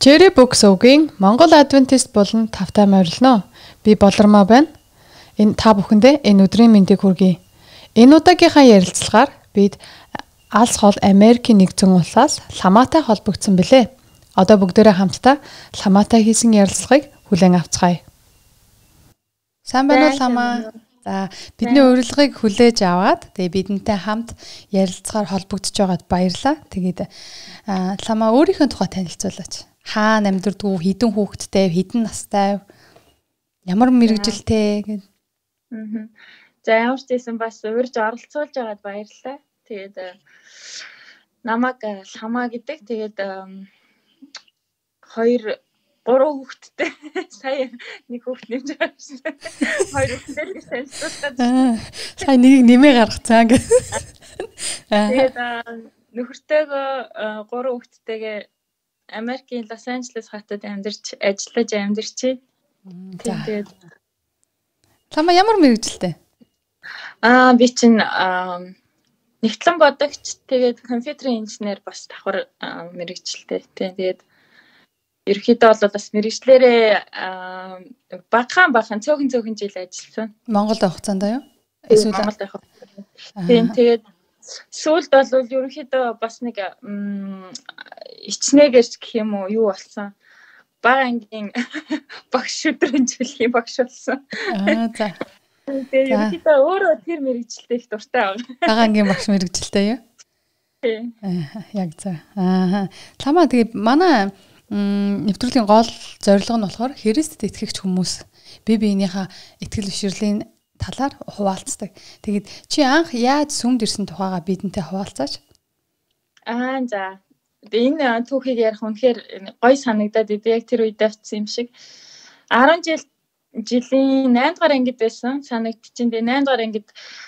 Cherry Book Sooгийн Монгол Адвентист болон тавтай морилно. Би Болормоо байна. Та бүхэндээ энэ өдрийн мэндийг хүргэе. Энэ удаагийнхаа ярилцлагаар бид алс хол Америкийн нэгдсэн улсаас ламатай холбогдсон билээ. Одоо бүгдээрээ хамтдаа ламатай хийсэн ярилцлагыг хүлээн авцгаая. Сайн байна уу ламаа? За бидний урилгыг хүлээж аваад тэгээ бидэнтэй хамт ярилцахаар холбогдож байгаад баярлалаа. Тэгээд ламаа өөрийнхөө тухай танилцуулаач. Хаана амьдардаг, хэдэн хүүхэдтэй, хэдэн настай, ямар мэрэгжилтэй гэв. За ямар ч байсан бас урьж оролцуулж байгаад баярлалаа. Тэгээд намайг ламаа гэдэг. Тэгээд 3 хүүхэдтэй. Сая нэг хүүхэд нэмж байгаа юм. 2 хүүхэдтэй танилцуулаад. Сая нэг нэмээ гаргацсан гэ. Тэгээд нөхөртөөгөө 3 хүүхэдтэйгээ Америкийн Лос Анжелес хотод амьдарч. Тэгээд ламаа ямар мэрэгжилтэй? Би чинь нэгтлэн бодогч, тэгээд компьютерийн инженер бас давхар мэрэгжилтэй. Тэгээд ерөнхийдөө бол бас мэрэгчлэрээ багахан цөөхөн жил ажилласан. Монголд байх хугацаанд юу? Эсвэл Монголд байх хугацаанд. Тэгээд сүүлд бол ерөнхийдөө бас нэг ичнээгэрч гэх юм уу юу болсон. Бага ангийн багш өдрөмжлөлийн багш болсон. За. Тэгээд ерөнхийдөө өөрөө тэр мэрэгжилтэй их дуртай байна. Бага ангийн багш мэрэгжилтэй юу? Тийм. Яг за. Ламаа тэгээд манай нэвтрүүлгийн гол зорилго нь болохоор Христэд итгэгч хүмүүс бие биенийхээ итгэл бишрэлийн талаар хуваалцдаг. Тэгээд чи анх яаж сүмд ирсэн тухайга бидэнтэй хуваалцаач. За. Энэ түүхийг ярих үнэхээр гоё санагдаад идэв. Яг тэр үед авчихсан юм шиг. 10 жилийн 8 дугаар ангид байсан. Санагдчихээн. Тэгээ 8 дугаар ангид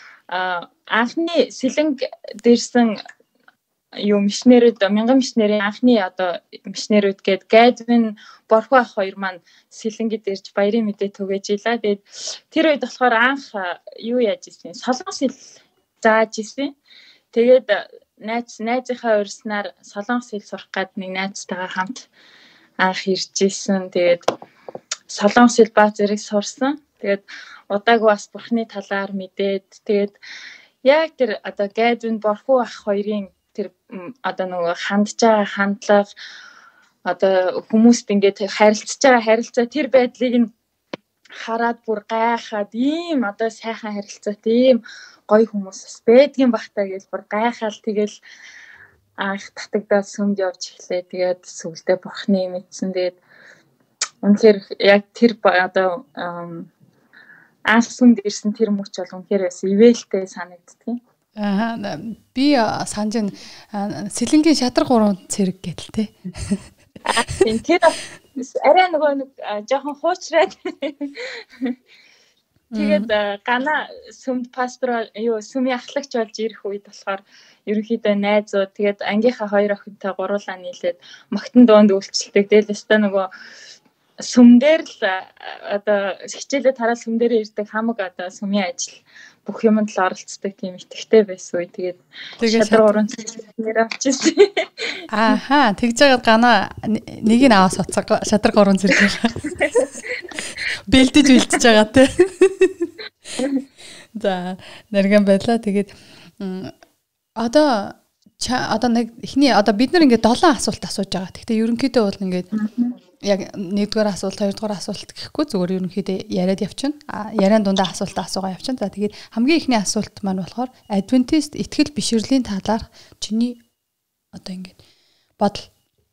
анхны сэлэнг дэрсэн мишнэрүүд, мянган мишнэрийн анхны мишнэрүүд гээд Гайдвин Борхоо ах хоёр маань сэлэнгэд ирж баярын мэдээ түгээж илаа. Тэгээд тэр үед болохоор анх юу яаж ирсэн? Солонгос хэл зааж ирсэн. Тэгээд найзынхаа урьснаар солонгос хэл сурах гээд нэг найзтайгаа хамт анх ирж ирсэн. Тэгээд солонгос хэл баа зэрэг сурсан. Тэгээд удаагүй бас бурхны талаар мэдээд тэгээд яг тэр Гайдвин Борхоо ах хоёрын тэр нөгөө хандж байгаа хандлага хүмүүст ингээд харилцаж байгаа харилцаа тэр байдлыг нь хараад бүр гайхаад ийм сайхан харилцаатай ийм гоё хүмүүс бас байдгийн бахтаа гэж бүр гайхаал тэгэл анх татагдаад сүмд явж эхлэе. Тэгээд сүулдэ бурхны мэдсэн. Тэгээд үнэхээр яг тэр анх сүмд ирсэн тэр мөч бол үнэхээр бас ивэлтэй санагддаг. Би санаж сэлэнгийн шатрах 3 цэрэг гэдэл те. Тэр арай нэг жоохон хуучраад тэгээд гана сүмд пастор сүмийн ахлагч болж ирэх үед болохоор ерөнхийдөө найзууд тэгээд ангийнхаа 2 охинтой гуруулаа нийлээд магтан дуунд үйлчлдэг. Тэгэл өстой нөгөө сүмдэр л хичээлээ тараал сүмдэрээ ирдэг хамаг сүмийн ажил бүх юмд л оролцдог тийм ихтэй байсан үе. Тэгээд шатрал 3 нэр авчихсан. Тэгж жагаад гана нэг нь аваас уцаг шатрал 3 зэрэг бэлдэж үлдчихэж байгаа те. За нэргэн байдлаа. Тэгээд одоо нэг эхний бид нар ингээд 7 асуулт асууж байгаа. Гэхдээ ерөнхийдөө бол ингээд яг 1-р асуулт, 2-р асуулт гэхгүй зүгээр ерөнхийдөө яриад явчихна. Яриан дундаа асуултаа асуугаа явчихна. За тэгээд хамгийн эхний асуулт маань болохоор Адвентист итгэл бишрэлийн талаар чиний ингээд бодол.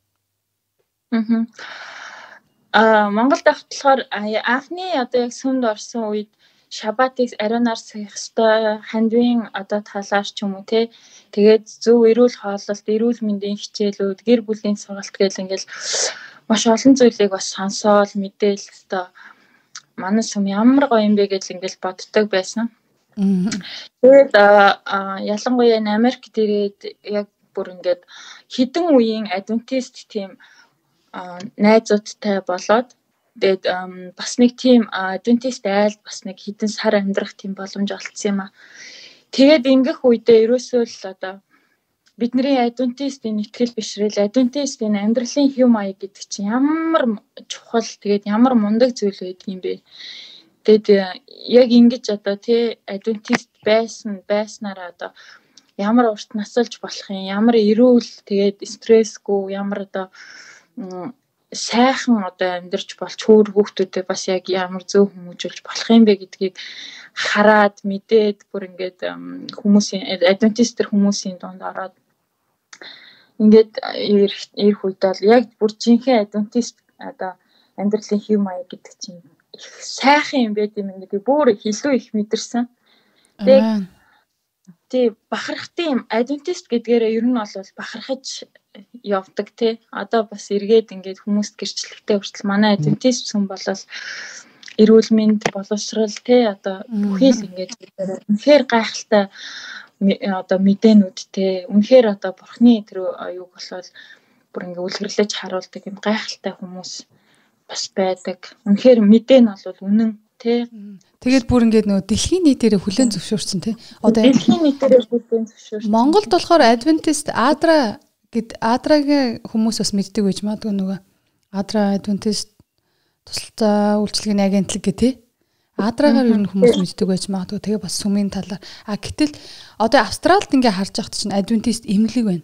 Монголд авах болохоор анхны яг сүмд орсон үед шабатыг ариунаар сэх ёстой, хандвийн талаар ч юм уу те. Тэгээд зөв эрүүл хооллолт, эрүүл мэндийн хичээлүүд, гэр бүлийн сургалт гэл ингээл маш олон зүйлийг бас сонсоол мэдээл өстой. Манай сүм ямар гоё юм бэ гэж ингээл боддог байсан. Тэгээд ялангуяа Америкт ирээд яг бүр ингээд хідэн үеийн адвентист тийм найзуудтай болоод тэгээд бас нэг тийм адвентист айлд бас нэг хідэн сар амьдрах тийм боломж олцсон юм аа. Тэгээд ингэх үедээ ерөөсөө л бидний адвентистийн итгэл бишрэл, адвентистийн амьдралын хэв маяг гэдэг чинь ямар чухал, тэгээд ямар мундаг зүйл байдгийм бэ. Тэгээд яг ингэж одоо адвентист байснараа одоо ямар урт насалж болох юм, ямар эрүүл, тэгээд стрессгүй, ямар одоо сайхан одоо амьдарч болж хөөр хүүхдүүдэд бас яг ямар зөв хүмүүжүүлж болох юм бэ гэдгийг хараад мэдээд бүр ингээд хүмүүсийн адвентистэр хүмүүсийн донд ороод ингээд ирэх үед бол яг бүр жинхэнэ адвентист одоо амьдралын хэв маяг гэдэг чинь их сайхан юм байт юм гэдэг бүр илүү их мэдэрсэн. Тэгээд бахархтын адвентист гэдгээрээ ер нь бол бахархаж явдаг одоо бас эргээд ингээд хүмүүст гэрчлэгтэй хүртэл манай адвентист хүн болол эрүүл мэнд боловсрал одоо бүхий л ингээд үнэхээр гайхалтай одоо мэдээнүүд үнэхээр одоо бурхны тэр аюуг болол бүр ингээд үлгэрлэж харуулдаг юм гайхалтай хүмүүс бас байдаг. Үнэхээр мэдээ нь бол үнэн Тэгээд бүр ингээд нөгөө дэлхийн нийтээр хүлээн зөвшөөрсөн Одоо дэлхийн нийтээр хүлээн зөвшөөрсөн. Монголд болохоор адвентист Адрагийн хүмүүс бас мэддэг байж магадгүй нөгөө Адра адвентист тусалцаа үйлчилгээний агентлаг гэх Адрагаар ер нь хүмүүс мэддэг байж магадгүй. Тэгээ бас сүмийн талаар. Гэтэл одоо Австралид ингээ харж байхад чинь адвентист эмнэлэг байна.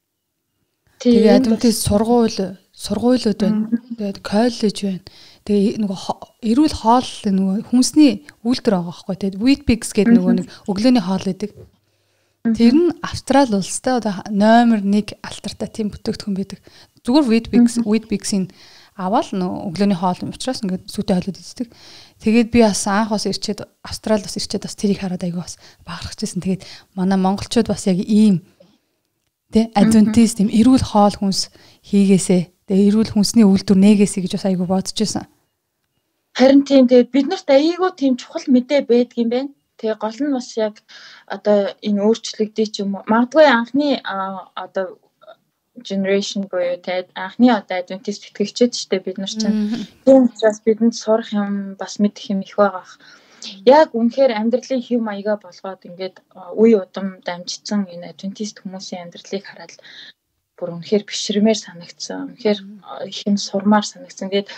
Тэгээ адвентист сургуулиуд байна. Тэгээд коллеж байна. Тэгээ нөгөө эрүүл хоол нөгөө хүнсний үйлдвэр байгаа байхгүй. Тэгээд Weet-Bix гэдэг нөгөө нэг өглөөний хоол гэдэг. Тэр нь Австрали улстай одоо номер 1 алтартай тийм бүтээгдэхүүн байдаг. Зүгээр Weet-Bix-ийн аваад нөгөө өглөөний хоол юм учраас ингээд сүтэ хоолод иддэг. Тэгээд би бас анх бас ирчээд Австрали бас ирчээд бас тэрийг хараад айгүй бас бахархажсэн. Тэгээд манай монголчууд бас яг ийм адвентист юм эрүүл хоол хүнс хийгээсэ. Тэгээ эрүүл хүнсний үйлдвэр нээгээсэ гэж бас айгүй бодож байсан. Харин тийм тэгээд бид нарт айгүй тийм чухал мэдээ байдаг юм байна. Тэгээ гол нь бас яг одоо энэ өөрчлөгдөж юм уу. Магадгүй анхны одоо generation буюу анхны одоо адвентист итгэгчид ч бид нар чинь тийм учраас бидэнд сурах юм бас мэдэх юм их байгаа. Яг үнэхээр амьдралын хэв маягаа болгоод ингээд үе удам дамжицсан энэ адвентист хүмүүсийн амьдралыг хараад бүр үнэхээр бишрэмээр санагдсан. Үнэхээр хэм сурмаар санагдсан. Тэгээд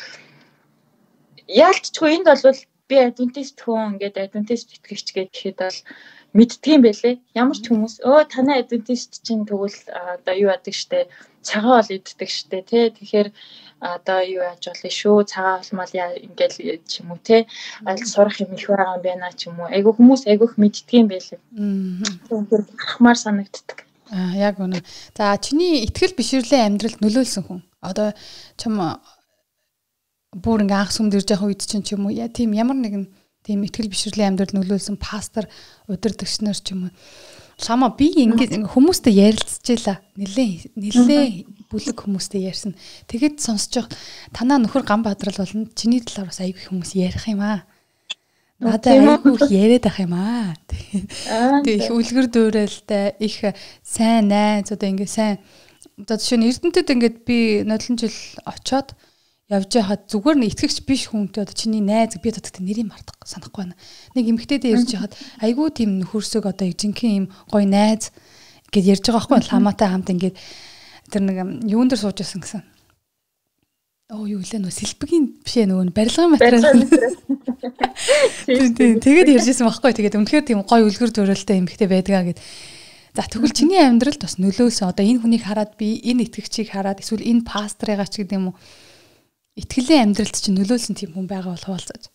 яалтчгүй энд бол би адвентист хүн ингээд адвентист итгэгч гэхэд бол мэддгийм байлээ. Ямар ч хүмүүс танай адвентист чинь тэгвэл одоо юу яадаг штэ цагаан бол иддэг штэ тэгэхээр одоо юу яаж болно шүү цагаан болмал ингээл ч юм уу аль сурах юм их байгаа юм байна ч юм уу. Айгу хүмүүс айгүйх мэддгийм байлээ. Тэгэхээр ахмаар санагддаг. Яг үнэ. За чиний итгэл бишрэлийн амьдралд нөлөөлсөн хүн. Одоо чам бүр ингээ анх сүмд ирж байгаа үед чинь ч юм уу тийм ямар нэгэн тийм итгэл бишрэлийн амьдралд нөлөөлсөн пастор удирдагч нар ч юм уу. Лама би ингээ хүмүүстэй ярилцчихлаа. Нилээ бүлэг хүмүүстэй ярьсан. Тэгэд сонсож байгаа танаа нөхөр Ганбаатар болно. Чиний талаар бас айгүй хүмүүс ярих юм аа. Надад айгүй яриад ах юм аа. Тэг их үлгэр дуурайлтай их сайн найз одоо ингээ сайн одоо жишээ нь Эрдэнэтэд ингээд би нодлон жил очоод явж байхад зүгээр нэг итгэгч биш хүнтэй одоо чиний найз би одоо нэрийг мартах санахгүй байна. Нэг эмэгтэйдээ ирж байхад айгүй тийм нөхөрсөг одоо жинхэнэ юм гоё найз гэд ярьж байгаа байхгүй ламатай хамт ингээд тэр нэг юун дээр сууж байсан гэсэн. Юу лээ нөө сэлбэгийн бишээ нөгөө барилгын материал. Тэгээд ярьжсэн байхгүй. Тэгээд үнэхээр тийм гоё үлгэр дуурайлтай эмэгтэй байдгаа гэд. За тэгвэл чиний амьдралд бас нөлөөсөн одоо энэ хүнийг хараад би энэ итгэгчийг хараад эсвэл энэ пастрыгаа ч гэдэг юм уу итгэлийн амьдралд чинь нөлөөлсөн тийм хүн байгаа бол хуваалцаж.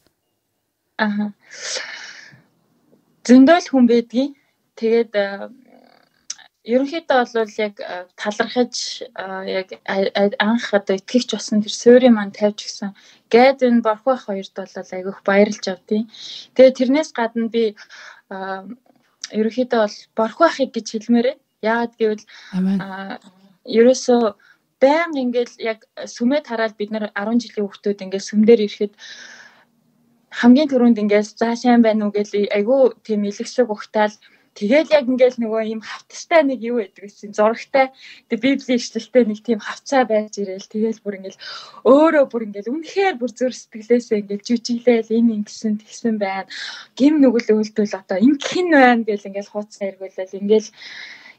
Зөндөл хүн байдгийг. Тэгээд ерөнхийдөө бол яг талархаж яг анх одоо итгэгч болсон тэр суурийн маань тавьж гисэн. Гээд энэ Борхох хоёрт бол айгүйх баярлж авдیں۔ Тэгээд тэрнээс гадна би ерөнхийдөө бол Борхохыг гэж хэлмээрээ. Яагаад гэвэл ерөөсөө баян ингээл яг сүмэд хараад бид нар 10 жилийн хүүхдүүд ингээл сүмдэр ирэхэд хамгийн түрүүнд ингээл за сайн байна уу гэж айгүй тийм илгэсэг ухтаал тэгэл яг ингээл нөгөө юм хавцтай нэг юу байдаг гэсэн зурагтай библийн ишлэлтэй нэг тийм хавцаа байж ирээл тэгэл бүр ингээл өөрөө бүр ингээл үнэхээр бүр зүр сэтгэлээсээ ингээл жүжиглээл энэ ингэсэн тэгсэн байна гим нүгэл өлдөл одоо энэ хэн байна гэл ингээл хууцсан эргүүлэл ингээл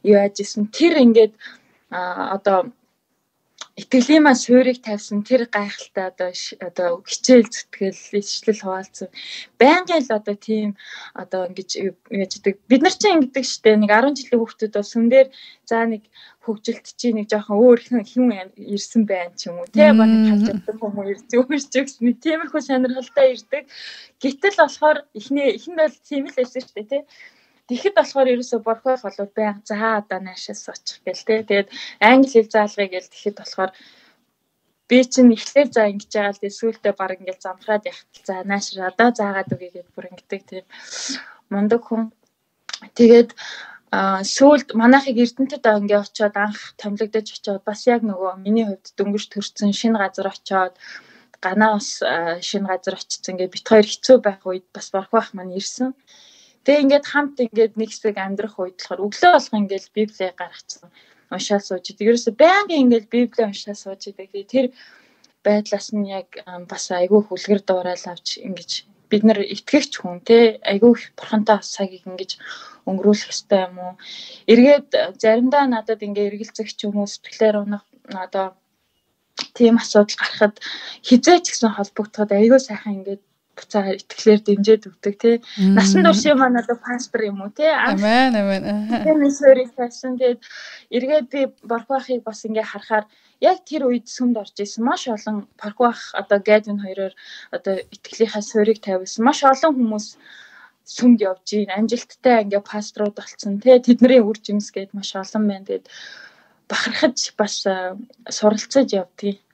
юу яаж исэн тэр ингээд одоо итгэлийн маань суурийг тавьсан тэр гайхалтай одоо хичээл зүтгэл ишлэл хуваалцсан байнгын л одоо тийм одоо ингэж яадаг бид нар чинь ингэдэг штэ нэг 10 жилийн хүүхдүүд бол сүм дээр за нэг хөгжилт чи нэг жоохон өөр хүн ирсэн байна ч юм уу тий ба нэг халдсан хүмүүс өөрч гэсэн нэг тиймэрхүү сонирхолтой ирдэг гэтэл болохоор эхэнд бол тийм л байсан штэ тий Тэгэхэд болохоор ерөөсө борхой болоод байнга за одоо наашаас очих гээл те. Тэгээд англи хэл заалгая гээл тэгэхэд болохоор би чинь ихлээр за ингэж байгаа л эсвэл баг ингээл замхраад яхад за нааш одоо заагаад үгүй гэд бүр ингэдэг тийм мундаг хүн. Тэгээд сүүлд манайхыг Эрдэнэтэд ингээ очиод анх томилогдож очиод бас яг нөгөө миний хувьд дөнгөж төрсэн шинэ газар очиод ганаа бас шинэ газар очицсан ингээ бит хоёр хэцүү байх үед бас борхойх маань ирсэн. Тэгээ ингээд хамт ингээд нэг хэсэг амьдрах үед болохоор өглөө болох ингээд библийг гаргацсан. Уншаал сууж идэг. Ерөөсө байнгын ингээд библийг уншаал сууж идэг. Тэр байдлаас нь яг бас айгүй хүлгэр дуурал авч ингэж бид нар итгэгч хүн те айгүй бурхантай цагийг ингэж өнгөрүүлэх ёстой юм уу? Эргээд заримдаа надад ингээд эргэлзэгч хүмүүс сэтгэлээр унах одоо тийм асуудал гарахад хизээч гэсэн холбогдоход айгүй сайхан ингээд буцаа итгэлээр дэмжиж өгдөг тий. Насан турш юм надад пастор юм уу тий. Амен. Тийм сөрийг тавьсан. Тэгээд эргээд би борхойхыг бас ингээ харахаар яг тэр үед сүмд орж исэн маш олон борхойх одоо Гэдвин хоёроор одоо итгэлийнхаа сөрийг тавьсан. Маш олон хүмүүс сүмд явж ийн амжилттай ингээ пасторууд болсон тий. Тэдний үр жимс гээд маш олон байна. Тэгээд бахархаж бас суралцаж явдгийг.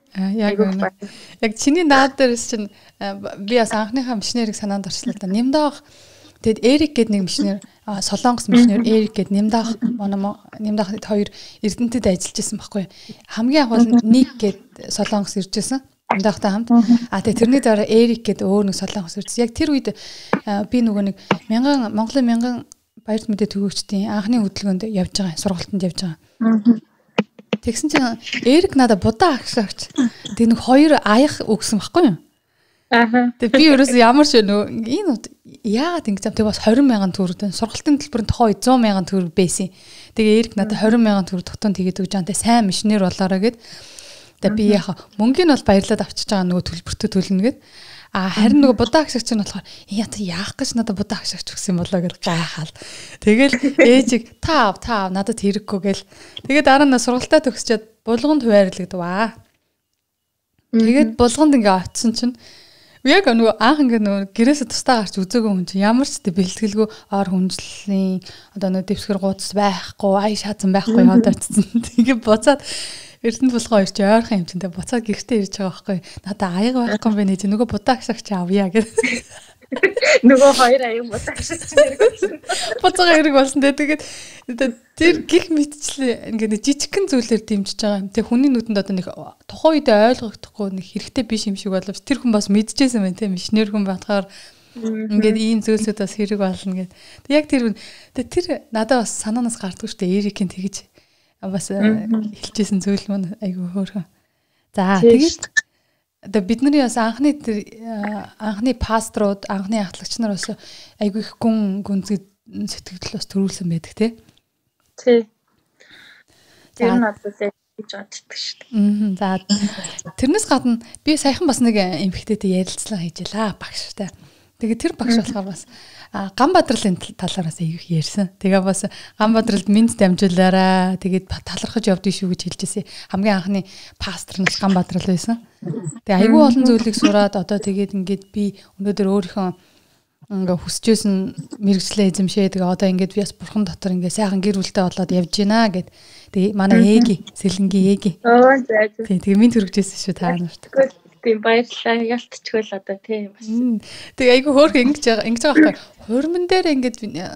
Яг чиний наад дээрс чинь би бас анхныхаа мишнерийг санаанд орчлоо да. Нэмдаах тэгэд Эрик гэдэг нэг мишнер Солонгос мишнер Эрик гэдэг нэмдаах хоёр Эрдэнэтэд ажиллаж исэн байхгүй. Хамгийн анх бол Ник гэдэг Солонгос ирж исэн. Нэмдаахтай хамт. Тэгээ тэрний дараа Эрик гэдэг өөр нэг Солонгос ирсэн. Яг тэр үед би нөгөө нэг Монголын 1000 баярт мэдээ төгөөгчдийн анхны хөдөлгөөнд явж байгаа. Сургалтанд явж байгаа. Тэгсэн чинь Эрик надад будаа агшаач. Тэг нэг хоёр аях өгсөн байхгүй юу? Тэг би ерөөсөө ямар ч энэ яагаад ингэж юм тэг бас 20,000 төгрөг сургалтын төлбөрөнд тохоо 100,000 төгрөг байсан. Тэгээ Эрик надад 20,000 төгрөг тутан тэгээд өгч байгаа. Тэг сайн мишнер болоорой гэд. Тэг би яхаа мөнгөний бол баярлаад авчиж байгаа нөгөө төлбөртөө төлнө гэд. Харин нөгөө будаа агшаагч нь болохоор яах гэж надад будаа агшаагч өгсөн юм болоо гэж гайхаал. Тэгэл ээжиг тав надад хэрэггүй гэл. Тэгээд дараа нь сургалтаа төгсчөөд булганд хуваарлагдваа. Тэгээд булганд ингээ очисон чинь яг нөгөө анх ингээ нөгөө гэрээсээ тустаа гарч үзээгүй хүн чинь ямар ч тэ бэлтгэлгүй ор хүнжлийн одоо нөгөө дэвсгэр гууц байхгүй ай шаазан байхгүй яваад очсон. Тэгээ буцаад Эрдэнэт булган хоёр чи ойрхон юм чинь тэ буцаад гэртээ ирж байгаа байхгүй. Надаа аяга байхгүй юм байна чи нөгөө будаа агшаагч авъя гэх. Нөгөө хоёр аяг будаа агшаагч хэрэгсэн. Буцаага хэрэг болсон тэ тэгээд тэр гих мэдчлээ ингээд жижигхэн зүйлээр дэмжиж байгаа юм. Тэ хүний нүдэнд одоо нэг тухайн үед ойлгохдохгүй нэг хэрэгтэй биш юм шиг боловч тэр хүн бас мэдчихсэн байна тэ мишнер хүн батгаар ингээд ийм зүйлсүүд бас хэрэг болно гэд. Тэг яг тэр надад бас санаанаас гардгүй шүү дээ Эрикийн тэгэж бас хэлчихсэн зүйл маань айгүй хөөрхөн. За тэгээд одоо бидний бас анхны пасторууд, анхны ахлагч нар бас айгүй их гүнзгий сэтгэл бас төрүүлсэн байдаг тий. Тэр нь одоо гэж боддог шүү дээ. За тэрнээс гадна би саяхан бас нэг эмэгтэйтэй ярилцлага хийжээ багштай. Тэгээд тэр багш болохоор бас Ганбаатарлын талаараас аяг ярьсан. Тэгээ бас Ганбаатарт минь дамжуулаарай. Тэгээд талархаж явдгийг шүү гэж хэлжсэн. Хамгийн анхны пастор нь Ганбаатар л байсан. Тэгээ айгүй олон зүйлийг сураад одоо тэгээд ингээд би өнөөдөр өөрийнхөө ингээ хүсэжсэн мэрэгчлээ эзэмшээ. Тэгээ одоо ингээд би бас бурхан дотор ингээ сайхан гэр бүлтэй болоод явж гинэ гэд. Тэгээ манай ээги, Сэлэнгийн ээги. Тэгээ минь төрөгжсэн шүү та нарт. Тийм баярлалаа. Ялтчгүй л одоо тийм бас. Тэгээ айгүй хөөрхөн ингэж байгаа байхгүй. Хурман дээр ингээд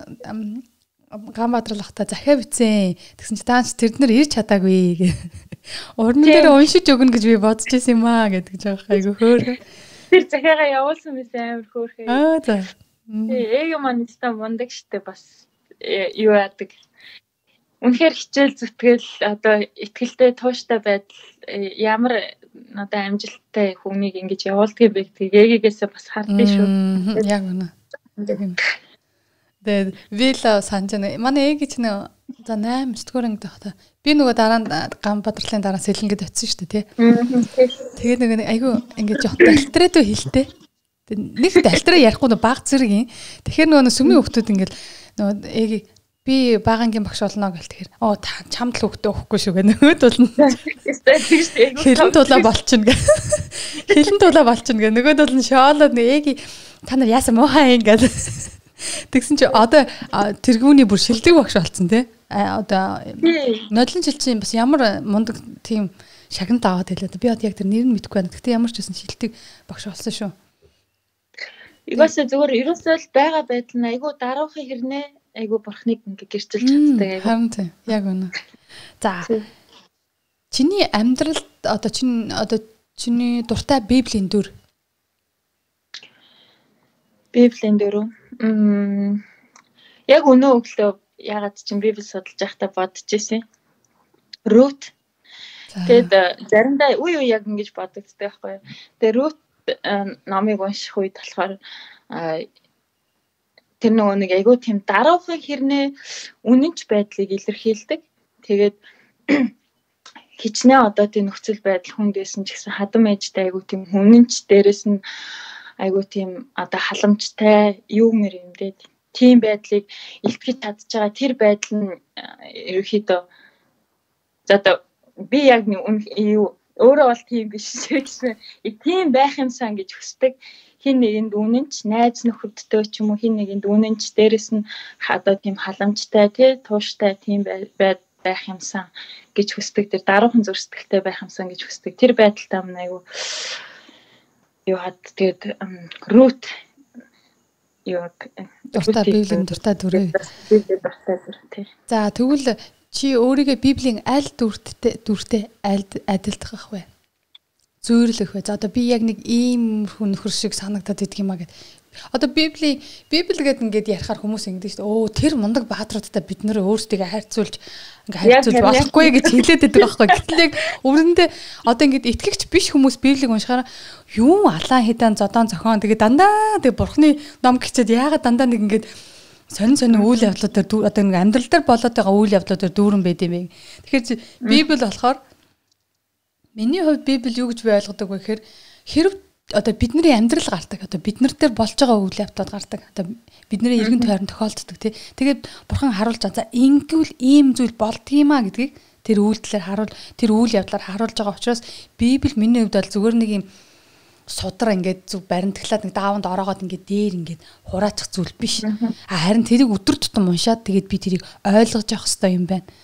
Ганбаатар лахта захиа бицэн. Тэгсэн чи таач тэрднэр ирж чадаагүй гэ. Хурман дээр уншиж өгнө гэж би бодож байсан юм аа гэдэг жаах айгүй хөөрхөн. Тэр захиагаа явуулсан байсан амар хөөрхөн. За. Ээг маань та мундаг штэ бас юу яадаг. Үнэхээр хичээл зүтгэл одоо итгэлтэй тууштай байдал ямар одоо амжилттай хүнийг ингэж явуулдаг юм бэ гэдгийг ээгээгээсээ бас хардсан шүү. Яг үнэ. Тэгээд би л санаж байна. Манай ээги ч нэ за 8 9-р ангид байхдаа би нөгөө дараа нь Ганбатарлын дараа сэлэнгэд очсон шүү дээ, тий. Тэгээд нөгөө айгүй ингээд жоох дальтрэдөө хилтэй. Нэг дальтраа ярихгүй нөгөө баг зэрэг юм. Тэгэхээр нөгөө сүмийн хүүхдүүд ингээд нөгөө ээги би багангийн багш болно гэл тэгэхээр чамд л хүүхдээ өгөхгүй шүү гэх нөгөөд болно. Хэлэн тулаа болчихно гэ. Хэлэн тулаа болчихно гэ. Нөгөөд болно шоолоод ээги та нар яасан муухай юм гэл. Тэгсэн чи одоо тэргүүний бүр шилдэг багш болсон тий. Одоо нодлон жилчин бас ямар мундаг тийм шагнад аваад хэлээ. Би одоо яг тэр нэр нь мэдэхгүй байна. Гэхдээ ямар ч байсан шилдэг багш болсон шүү. Игөөсөө зүгээр ерөөсөө л байгаа байдал нь айгүй дараахын хэрнээ айгүй бурхныг ингээ гэрчилж чаддаг айгүй. Харин тийм яг үнэ. За. Чиний амьдралд одоо чиний дуртай Библийн дүр. Библийн дүр үү? Яг өнөө өглөө ягаад чинь Библи судалж байхдаа бодож ирсэн. Рут. Тэгэд заримдаа уу яг ингэж бодогддог байхгүй. Тэгээ Рут номыг унших үед болохоор тэр нөгөө нэг айгүй тийм дараахын хэрнээ үнэнч байдлыг илэрхийлдэг. Тэгээд хичнээн одоо тийм нөхцөл байдал хүндээсэн ч гэсэн хадам ээжтэй айгүй тийм үнэнч дээрэс нь айгүй тийм одоо халамжтай юу нэр юм дээ. Тийм байдлыг илтгэж чадж байгаа тэр байдал нь ерөөхдөө за одоо би яг юу өөрөө бол тийм биш гэсэн тийм байх юмсан гэж хүсдэг. Хин нэгэнд үнэнч найз нөхөдтэй ч юм уу хин нэгэнд үнэнч дээрэс нь одоо тийм халамжтай тий тууштай тийм байх юмсан гэж хүсдэг. Тэр даруухан зөрсдөлтэй байх юмсан гэж хүсдэг. Тэр байдалтай мань айгу юу хад тэгээд Рут юу дуртай Библийн дуртай дүрээ. За тэгвэл чи өөрийгөө Библийн аль дүртэй адилдах вэ? Зүйрлэх вэ? За одоо би яг нэг ийм нөхөр шиг санагдаад идэх юмаа гэд. Одоо Библи гэдэг ингээд ярихаар хүмүүс ингэдэг шүү дээ. Тэр мундаг баатруудтай бид нөр өөрсдийгөө хайрцуулж болохгүй гэж хэлээд байдаг байхгүй. Гэтэл яг өрөндөө одоо ингээд итгэгч биш хүмүүс Библийг уншихаар юу алаан хидан зодон зохион тэгээ дандаа тэгээ бурхны ном гिचээд яагаад дандаа нэг ингээд сонин үйл явдлуудаар одоо нэг амьдрал дээр болоод байгаа үйл явдлуудаар дүүрэн байд юм бэ. Тэгэхээр Библи болохоор миний хувьд Библи юу гэж би ойлгодог вэ гэхээр хэрв одоо бидний амьдрал гардаг одоо бид нар дээр болж байгаа үйл явдлууд гардаг одоо бидний эргэн тойрон тохиолддог тий. Тэгээд бурхан харуулж байгаа. За ингэвэл ийм зүйл болдгиймаа гэдгийг тэр үйлдэлээр тэр үйл явдлаар харуулж байгаа учраас Библи миний хувьд бол зүгээр нэг юм судар ингээд зүг баримтглаад нэг дааванд ороогоод ингээд дээр ингээд хураачих зүйл биш. Харин тэрийг өдөр тутам уншаад тэгээд би тэрийг ойлгож явах хэрэгтэй юм байна.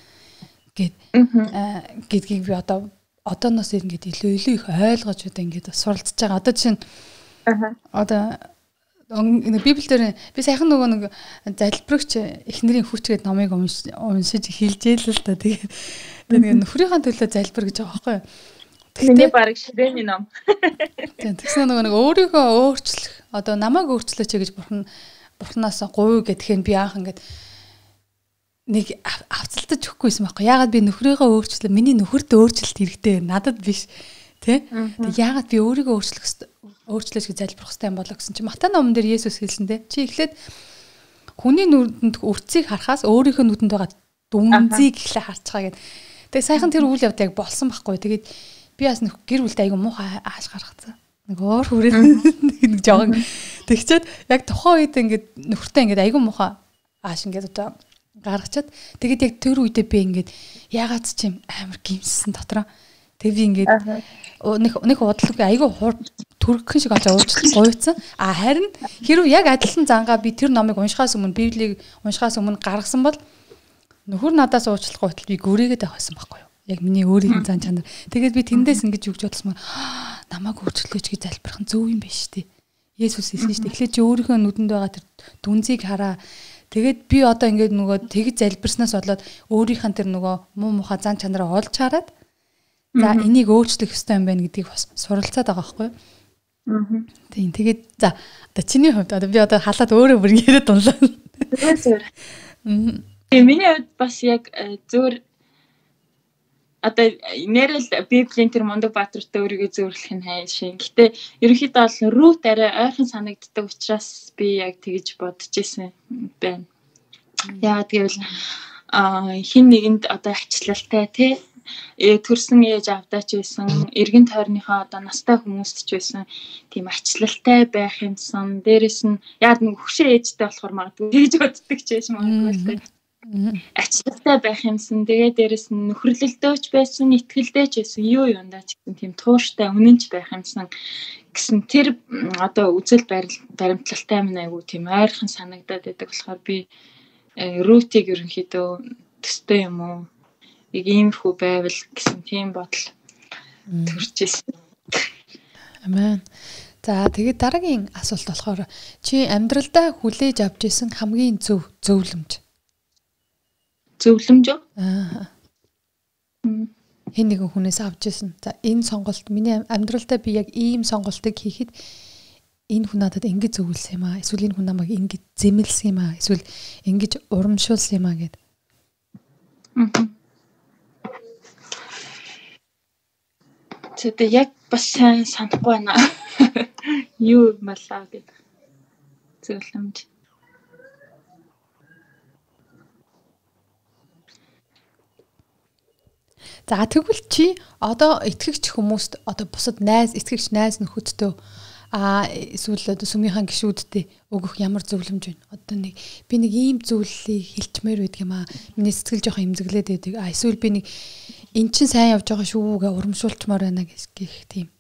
Гэдгийг би одооноос ингээд илүү их ойлгож одоо ингээд суралцж байгаа. Одоо чинь одоо Библиэр би сайхан нөгөө нэг залбирагч эхнэрийн хүч гэдэг номыг уншиж хэлжээ л да. Тэгээд нэг нөхрийнхээ төлөө залбир гэж байгаа байхгүй юу? Тэний баг ширээний ном. Тэгсэн нэг өөрийгөө өөрчлөх одоо намайг өөрчлөөч гэж бурхнаас гуй гэхээр би анх ингээд нэг авцалтаж өгөхгүйсэн байхгүй. Яагаад би нөхрийгөө өөрчлөө миний нөхөрт өөрчлөлт хэрэгтэй надад биш тий. Тэг яагаад би өөрийгөө өөрчлөөч гэж залбирх хэрэгтэй юм болоо гэсэн чи Матай номон дээр Есүс хэлсэн дээ. Чи эхлээд хүний нүдэнд үрцгийг харахаас өөрийнхөө нүдэнд байгаа дүнзийг эхлээ харцгаа гэд. Тэг сайхан тэр үйл явдал яг болсон байхгүй. Тэгээд би бас нэг гэр бүлтэй айгу муухай ааш гаргацсан. Нэг уур хүрээ нэг жоохон тэгчээд яг тухайн үед ингээд нөхөртэй ингээд айгу муухай ааш ингээд одоо гаргачаад тэгээд яг тэр үедээ би ингээд яагаад ч юм амар гимссэн дотроо. Тэг би ингээд нэг удалгүй айгу төргөн шиг олж уучлах гуйцсан. Харин хэрв яг адилхан зангаа би тэр номыг уншихаас өмнө Библийг уншихаас өмнө гаргасан бол нөхөр надаас уучлах гуйтал би гөрөөгээд авахсан байхгүй юу? Яг миний өөрийн зан чанар. Тэгээд би тэндээс ингэж өгч бодсон мөн намайг өөрчлөөч гэж залбирх нь зөв юм биш үү? Есүс хэлсэн шүү дээ. Эхлээд чи өөрийнхөө нүдэнд байгаа тэр дүнзийг хараа. Тэгээд би одоо ингээд нөгөө тэгж залбирснаас болоод өөрийнхөө тэр нөгөө муу муха зан чанараа олж хараад за энийг өөрчлөх ёстой юм байна гэдгийг бас суралцаад байгаа байхгүй юу? Тийм. Тэгээд за одоо чиний хувьд одоо би одоо халаад өөрөө бүр яриад унлаа. Зүгээр. Миний хувьд бас яг зүгээр одоо нэрэл Библийн тэр Мундаг Баатартай өөрийгөө зөвөрлөх нь хайшин. Гэтэ ерөнхийдөө бол рут арай ойрхон санагддаг учраас би яг тэгж бодож исэн байна. Яагаад гэвэл хин нэгэнд одоо ачлалтай тий төрсэн ээж авдаа ч байсан, эргэн тойрныхоо одоо настай хүмүүст ч байсан тийм ачлалтай байх юмсан. Дээрэс нь яг нэг хөшөө ээжтэй болохоор магадгүй тэгж боддог ч байж магадгүй. Ачлалтай байх юмсан. Тэгээ дээрэс нь нөхөрлөлтөөч байсан, итгэлдээч байсан, юу юундаа ч гэсэн тийм тууштай үнэнч байх юмсан гэсэн тэр одоо үзэл баримтлалтай минь айгу тийм ойрхон санагдаад байдаг болохоор би рутиг ерөнхийдөө төстэй юм уу? Нэг иймэрхүү байвал гэсэн тийм бодол төрж ирсэн. Амен. За тэгээд дараагийн асуулт болохоор чи амьдралдаа хүлээж авч исэн хамгийн зөв зөвлөмж. Зөвлөмж үү? Хэн нэгэн хүнээс авч исэн. За энэ сонголт миний амьдралдаа би яг ийм сонголтыг хийхэд энэ хүн надад ингэж зөвлөсөн юм аа. Эсвэл энэ хүн намайг ингэж зэмлсэн юм аа. Эсвэл ингэж урамшуулсан юм аа гэд. Тэгтээ яг бас сайн санахгүй байна. Юу малаа гэдэг. Зөвлөмж. За тэгвэл чи одоо итгэгч хүмүүст одоо бусад итгэгч найз нөхөдтэй эсвэл одоо сүмийнхэн гишүүдтэй өгөх ямар зөвлөмж байна? Одоо би нэг ийм зүйлийг хэлчмээр байдаг юм аа. Миний сэтгэл жоохон эмзэглээд байдаг. Эсвэл би нэг эн чинь сайн явж байгаа шүү гэ урамшуулчмаар байна гэх тийм.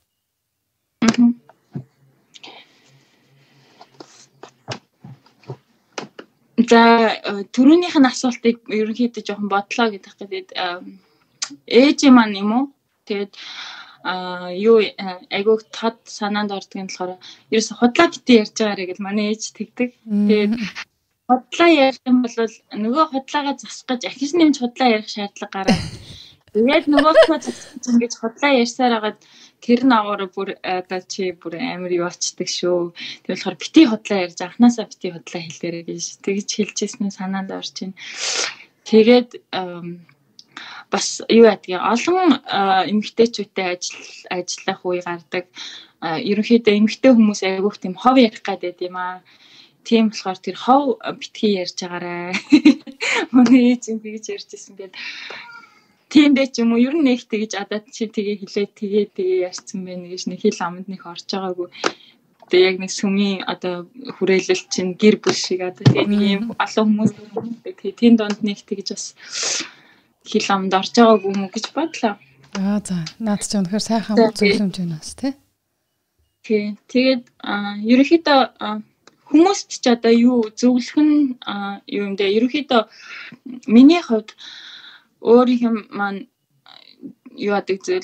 За түрүүнийх нь асуултыг ерөнхийдөө жоохон бодлоо гэдэг тэгээд ээж маань юм уу? Тэгээд юу айгуу тод санаанд ордог юм болохоор ерөөсө худлаа битээ ярьж байгаарэ гэж манай ээж тэгдэг. Тэгээд худлаа ярих юм бол нөгөө худлаагаа засгаж ахиж нэмж худлаа ярих шаардлага гараад тэгээд нөгөөдөө засгаж ингэж худлаа ярьсаар хагаад тэр наагаараа бүр одоо чи бүр амар юу очдөг шүү. Тэр болохоор битээ худлаа ярьж анханасаа битээ худлаа хэлээрэй гэж тэгж хэлжсэн санаанд орж байна. Тэгээд бас юу яадаг олон эмэгтэйчүүдтэй ажиллах үе гардаг. Ерөнхийдөө эмэгтэй хүмүүс айгүйх тийм хов ярих гэдэг юм аа. Тийм болохоор тэр хов битгий ярьж байгаарай. Манай ээж юм тэгж ярьж ирсэн гээд тиймдээ ч юм уу ер нь нэг тэгж адаад чи тэгээ хилээ тэгээ ярьсан байна гэж нэг хэл аманд нэг орж байгаагүй. Тэгээ яг нэг сүмийн одоо хүрээлэл чинь гэр бүл шиг одоо тэгээ нэг юм олон хүмүүс тэгээ тийм донд нэг тэгж бас хэл аманд орж байгаагүй юм гэж бодлоо. За наад чи өнөхөр сайхан зөвлөмж байна бас тий. Тэгээд ерөнхийдөө хүмүүст ч одоо юу зөвлөх нь юу юм дээ ерөнхийдөө миний хувьд өөрийнх маань юу адаг зүйл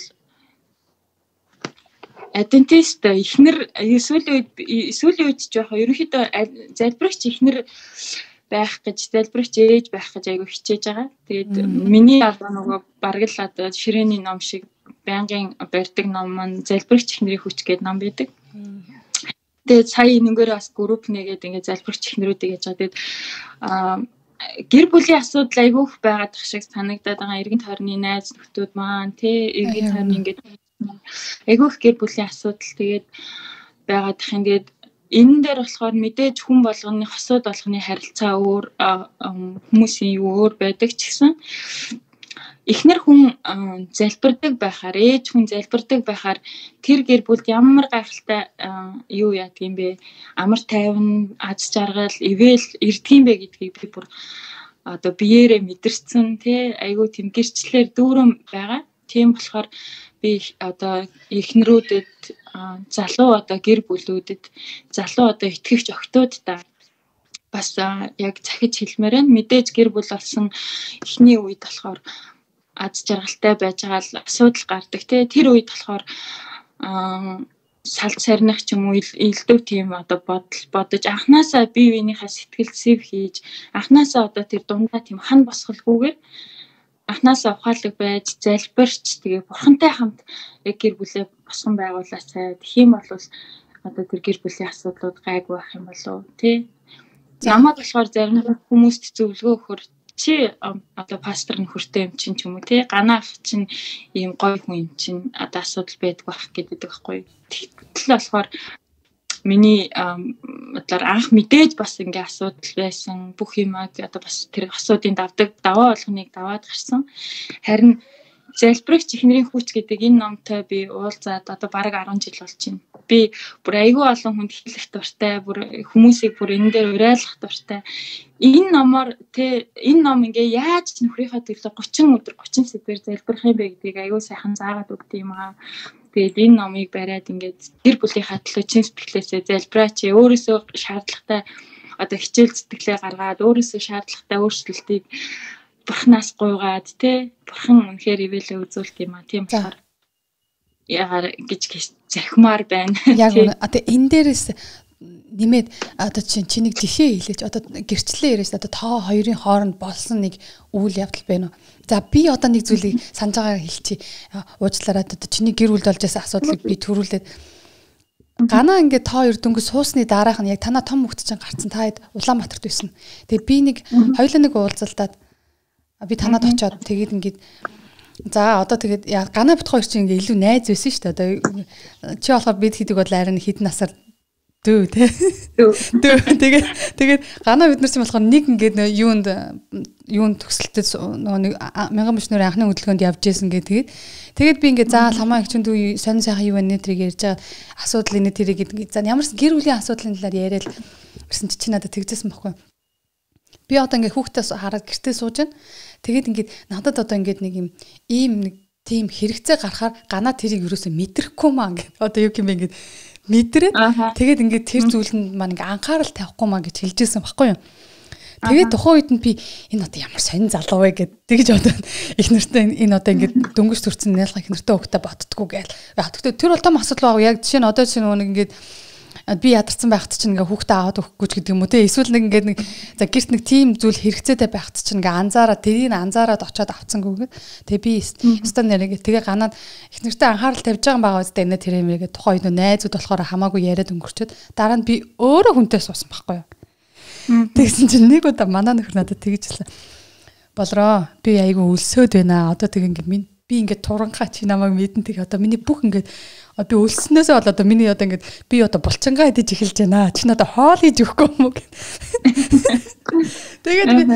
адвентист ихнэр сүүлийн үед ч яхаа ерөнхийдөө залбирагч ихнэр байх гэж залбирагч ээж байх гэж айгу хичээж байгаа. Тэгээд миний одоо нөгөө бараг л одоо ширээний ном шиг байнгын барьдаг ном маань залбирагч ихнэрийн хүч гэдэг ном байдаг. Тэгээд сая нэгээрээ бас групп нэгээд ингээд залбирагч ихнэрүүдийг яаж байгаа. Тэгээд гэр бүлийн асуудал айгүйх байгаад тах шиг санагдаад байгаа. Эргэн тойрны найз нөхдүүд маань тий эргэн тойрны ингээд айгүйх гэр бүлийн асуудал тэгээд байгаад тах юм. Тэгээд энэ дээр болохоор мэдээж хүн болгоны хосууд болгоны харилцаа өөр хүмүүсийн юу өөр байдаг ч гэсэн эхнэр хүн залбирдаг байхаар ээж хүн залбирдаг байхаар тэр гэр бүлд ямар гайхалтай юу яадаг юм бэ амар тайван аз жаргал ивэл ирдэг юм бэ гэдгийг би бүр одоо биеэрээ мэдэрсэн тий айгүй тийм гэрчлэлээр дүүрэн байгаа. Тийм болохоор би одоо эхнэрүүдэд залуу одоо гэр бүлүүдэд залуу одоо итгэгч охтуудтай бас яг захиж хэлмээр байна. Мэдээж гэр бүл болсон эхний үед болохоор аз жаргалтай байж байгаа л асуудал гардаг тий тэр үед болохоор салж сарних ч юм уу илдв тийм одоо бодож анханасаа бие биенийхээ сэтгэл сэв хийж анханасаа одоо тэр дундаа тийм хан босголгүйгээр анханасаа ухаалаг байж залбирч тэгээ бурхантай хамт яг гэр бүлээ босгон байгуулаасай. Тэгэх юм бол одоо тэр гэр бүлийн асуудлууд гайгүй байх юм болов тий. Намайг болохоор зарим хүмүүст зөвлөгөө өгөхөр чи одоо пастор нь хүртэй юм чинь ч юм уу тий ганаах чинь ийм гоё хүн юм чинь одоо асуудал байдаг байх гэдэг байхгүй. Тэгтэл болохоор миний бодлоор анх мэдээж бас ингээ асуудал байсан бүх юмаа одоо бас тэр асуудын даваа болгоныг даваад гарсан. Харин залбирагч ихнэрийн хүч гэдэг энэ номтой би уулзаад одоо бараг 10 жил болж байна. Би бүр айгүй олон хүнд хэлэх дуртай, бүр хүмүүсийг бүр энэ дээр уриалгах дуртай. Энэ номоор энэ ном ингээ яаж нөхрийнхөө төлөө 30 өдөр 30 сэдвээр залбирах юм бэ гэдгийг айгүй сайхан заагаад өгд юм аа. Тэгээд энэ номыг бариад ингээд гэр бүлийнхаа төлөө чин сэтгэлээсээ залбираач, өөрөөсөө шаардлагатай одоо хичээл зүтгэлээ гаргаад өөрөөсөө шаардлагатай өөрчлөлтийг Бурханаас гуйгаад тий Бурхан үнэхээр ивэлээ үзүүлт юм аа. Тийм болохоор яагаар гэж захимаар байна. Яг одоо энэ дээрээс нэмээд одоо чинийг жишээ хэлээч. Одоо гэрчлэлээ яриаш одоо та хоёрын хооронд болсон нэг үйл явдал байна уу? За би одоо нэг зүйлийг санаж байгаагаар хэлчихье. Уучлаарай одоо чиний гэр бүлд болж байсан асуудлыг би төрүүлээд Ганаа ингээд та хоёр дөнгөж суусны дараах нь яг танаа том хөлт чинь гарцсан та хэд Улаанбаатарт байсан. Тэгээ би нэг хоёулаа нэг уулзалтаад би танад очиод тэгээд ингээд за одоо тэгээд Ганаа бит хоёр чинь ингээд илүү найз байсан шүү дээ. Одоо чи болохоор бид хийдэг бол арай хэдэн насаар дөө тий. Тэгээд Ганаа бид нар чинь болохоор нэг ингээд юунд төгсөлтөд нөгөө нэг мянган мөчнөр анхны хөдөлгөөнд явж исэн гэдэг. Тэгээд би ингээд заа ламаа их чинь дүү сонь сайхан юу вэ нэ тэрийг ярьж байгаа асуудал энэ тэрийг гэдэг. За ямарсан гэр бүлийн асуудлын талаар яриад ирсэн чи надад тэгжсэн байхгүй. Би одоо ингээд хүүхдээс хараад гэртээ сууж байна. Тэгээд ингээд надад одоо ингээд нэг юм ийм нэг тийм хэрэгцээ гарахаар Ганаа тэрийг юусоо мэдрэхгүй маа ингээд одоо юу юм бэ ингээд мэдрээд тэгээд ингээд тэр зүйлэнд маань ингээд анхаарал тавихгүй маа гэж хэлжсэн байхгүй юу. Тэгээд тухайн үед нь би энэ одоо ямар сонин залуу вэ гэд тэгж одоо их нэртэй энэ одоо ингээд дөнгөж төрсэн нэлх их нэртэй хөвгтө ботдггүй гээл. Тэгтээ тэр бол том асуудал баг. Яг жишээ нь одоо чинь нэг ингээд би ядарсан байхад чинь ингээ хүүхдээ аваад өгөхгүй ч гэдэг юм уу те эсвэл нэг ингээ нэг за гэрт нэг тийм зүйл хэрэгцээтэй байхад чинь ингээ анзаараад очиод авцсангүй. Тэгээ би өстө нэрээ тэгээ ганаад их нэртэй анхаарал тавьж байгаа байгаа үстэй энэ тэр юмгээ тухайн үед найзууд болохоор хамаагүй яриад өнгөрчөөд дараа нь би өөрөө хүнтэй суусан байхгүй юу. Тэгсэн чинь нэг удаа манай нөхөр надад тэгжлээ. Болроо би айгүй өлсөөд байна. Одоо тэг ингээ би ингээ туранхаа чи намайг мэдэн тэг одоо миний бүх ингээ би өлснөөсөө бол одоо миний одоо ингээд би одоо булчингаа идэж эхэлж байна. Чи надад хоол хийж өгөхгүй юм уу гэд. Тэгээд би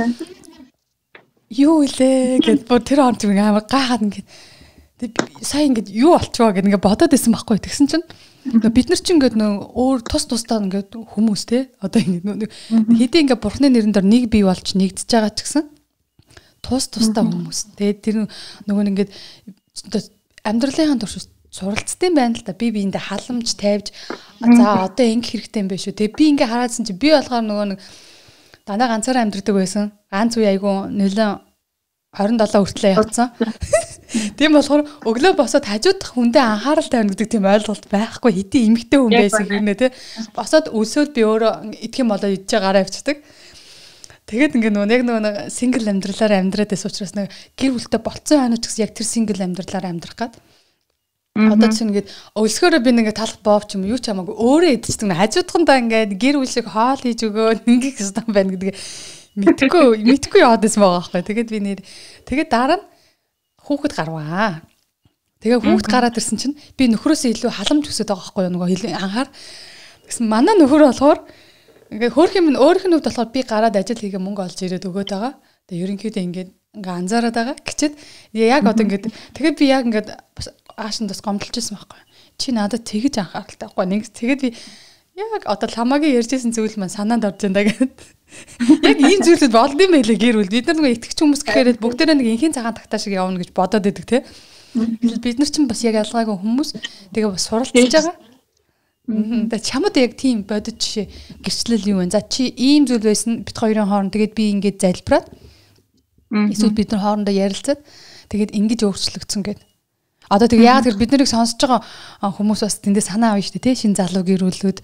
юу илээ гэд тэр он тийм амар гахаад ингээд сая ингээд юу болчихвоо гэд ингээд бодоод исэн байхгүй. Тэгсэн чинь бид нар чинь ингээд нөө өөр тусдаа ингээд хүмүүс те одоо ингээд хэдий ингээд бурхны нэрэн дээр нэг бий болж нэгдэж байгаа ч гэсэн тусдаа хүмүүс. Тэгээд тэр нөгөө ингээд амьдралынхаа турш суралцсан байна л да. Би биэндээ халамж тавьж за одоо ингэ хэрэгтэй юм бэ шүү. Тэгээ би ингээ хараадсан чи би болохоор нөгөө нэг дандаа ганцаараа амьдэрдэг байсан. Ганц үе айгу нөлөө 27 хүртлээ явцсан. Тийм болохоор өглөө босоод хажуудах хүндээ анхаарал тавина гэдэг тийм ойлголт байхгүй. Хэдий эмэгтэй хүн байсан хэрнээ те. Босоод өлсөөл би өөрөө идэх юм болоо идэж гараа авчдаг. Тэгээд ингээ нөгөө сингл амьдралаар амьдраад байсан учраас нэг гэр бүлтэй болцсон хойно ч гэсэн яг тэр сингл амьдралаар амьдрах гад. Одоо чинь ингээд өлсгөөрөө би ингээ талах боовч юм юу ч хамаагүй өөрөө идчихдэг. Хажуудхандаа ингээд гэр бүл шиг хоол хийж өгөө ингээ хэвээр байна гэдгийг мэдхгүй яваад байсан байгаа байхгүй. Тэгээд би тэгээд дараа нь хүүхэд гарваа. Тэгээ хүүхэд гараад ирсэн чинь би нөхрөөсөө илүү халамж өсөд байгаа байхгүй нөгөө анхаар. Тэгсэн манай нөхөр болохоор ингээ хөөх юм өөрийнх нь хувьд болохоор би гараад ажил хийгээ мөнгө олж ирээд өгөөд байгаа. Тэгээ ерөнхийдөө ингээ анзаараад байгаа. Гэчихэд яг одоо ингээ тэгээд би яг ингээ аашин бас гомдолж байсан байхгүй. Чи надад тэгэж анхааралтай байхгүй. Нэг тэгээд би яг одоо ламагийн ярьжсэн зүйл маань санаанд орж байна гэдэг. Яг ийм зүйлүүд болд юм байлээ гэр бүл. Бид нар нэг итгэж хүмүүс гэхээр бүгдээрээ нэг инхийн цагаан тагтаа шиг явна гэж бодоод байдаг те. Бид нар ч бас яг ялгаагүй хүмүүс. Тэгээ бас суралцж байгаа. Тэгээд чамд яг тийм бодож жишээ гэрчлэл юу вэ? За чи ийм зүйл байсан бит хоёрын хооронд тэгээд би ингээд залбираад эсвэл бид нар хоорондоо ярилцаад тэгээд ингэж өөрчлөгдсөн гэдэг. Одоо тэг яг тэр бид нарыг сонсож байгаа хүмүүс бас тэндээ санаа авна шүү дээ тий шин залуу гэрүүлүүд.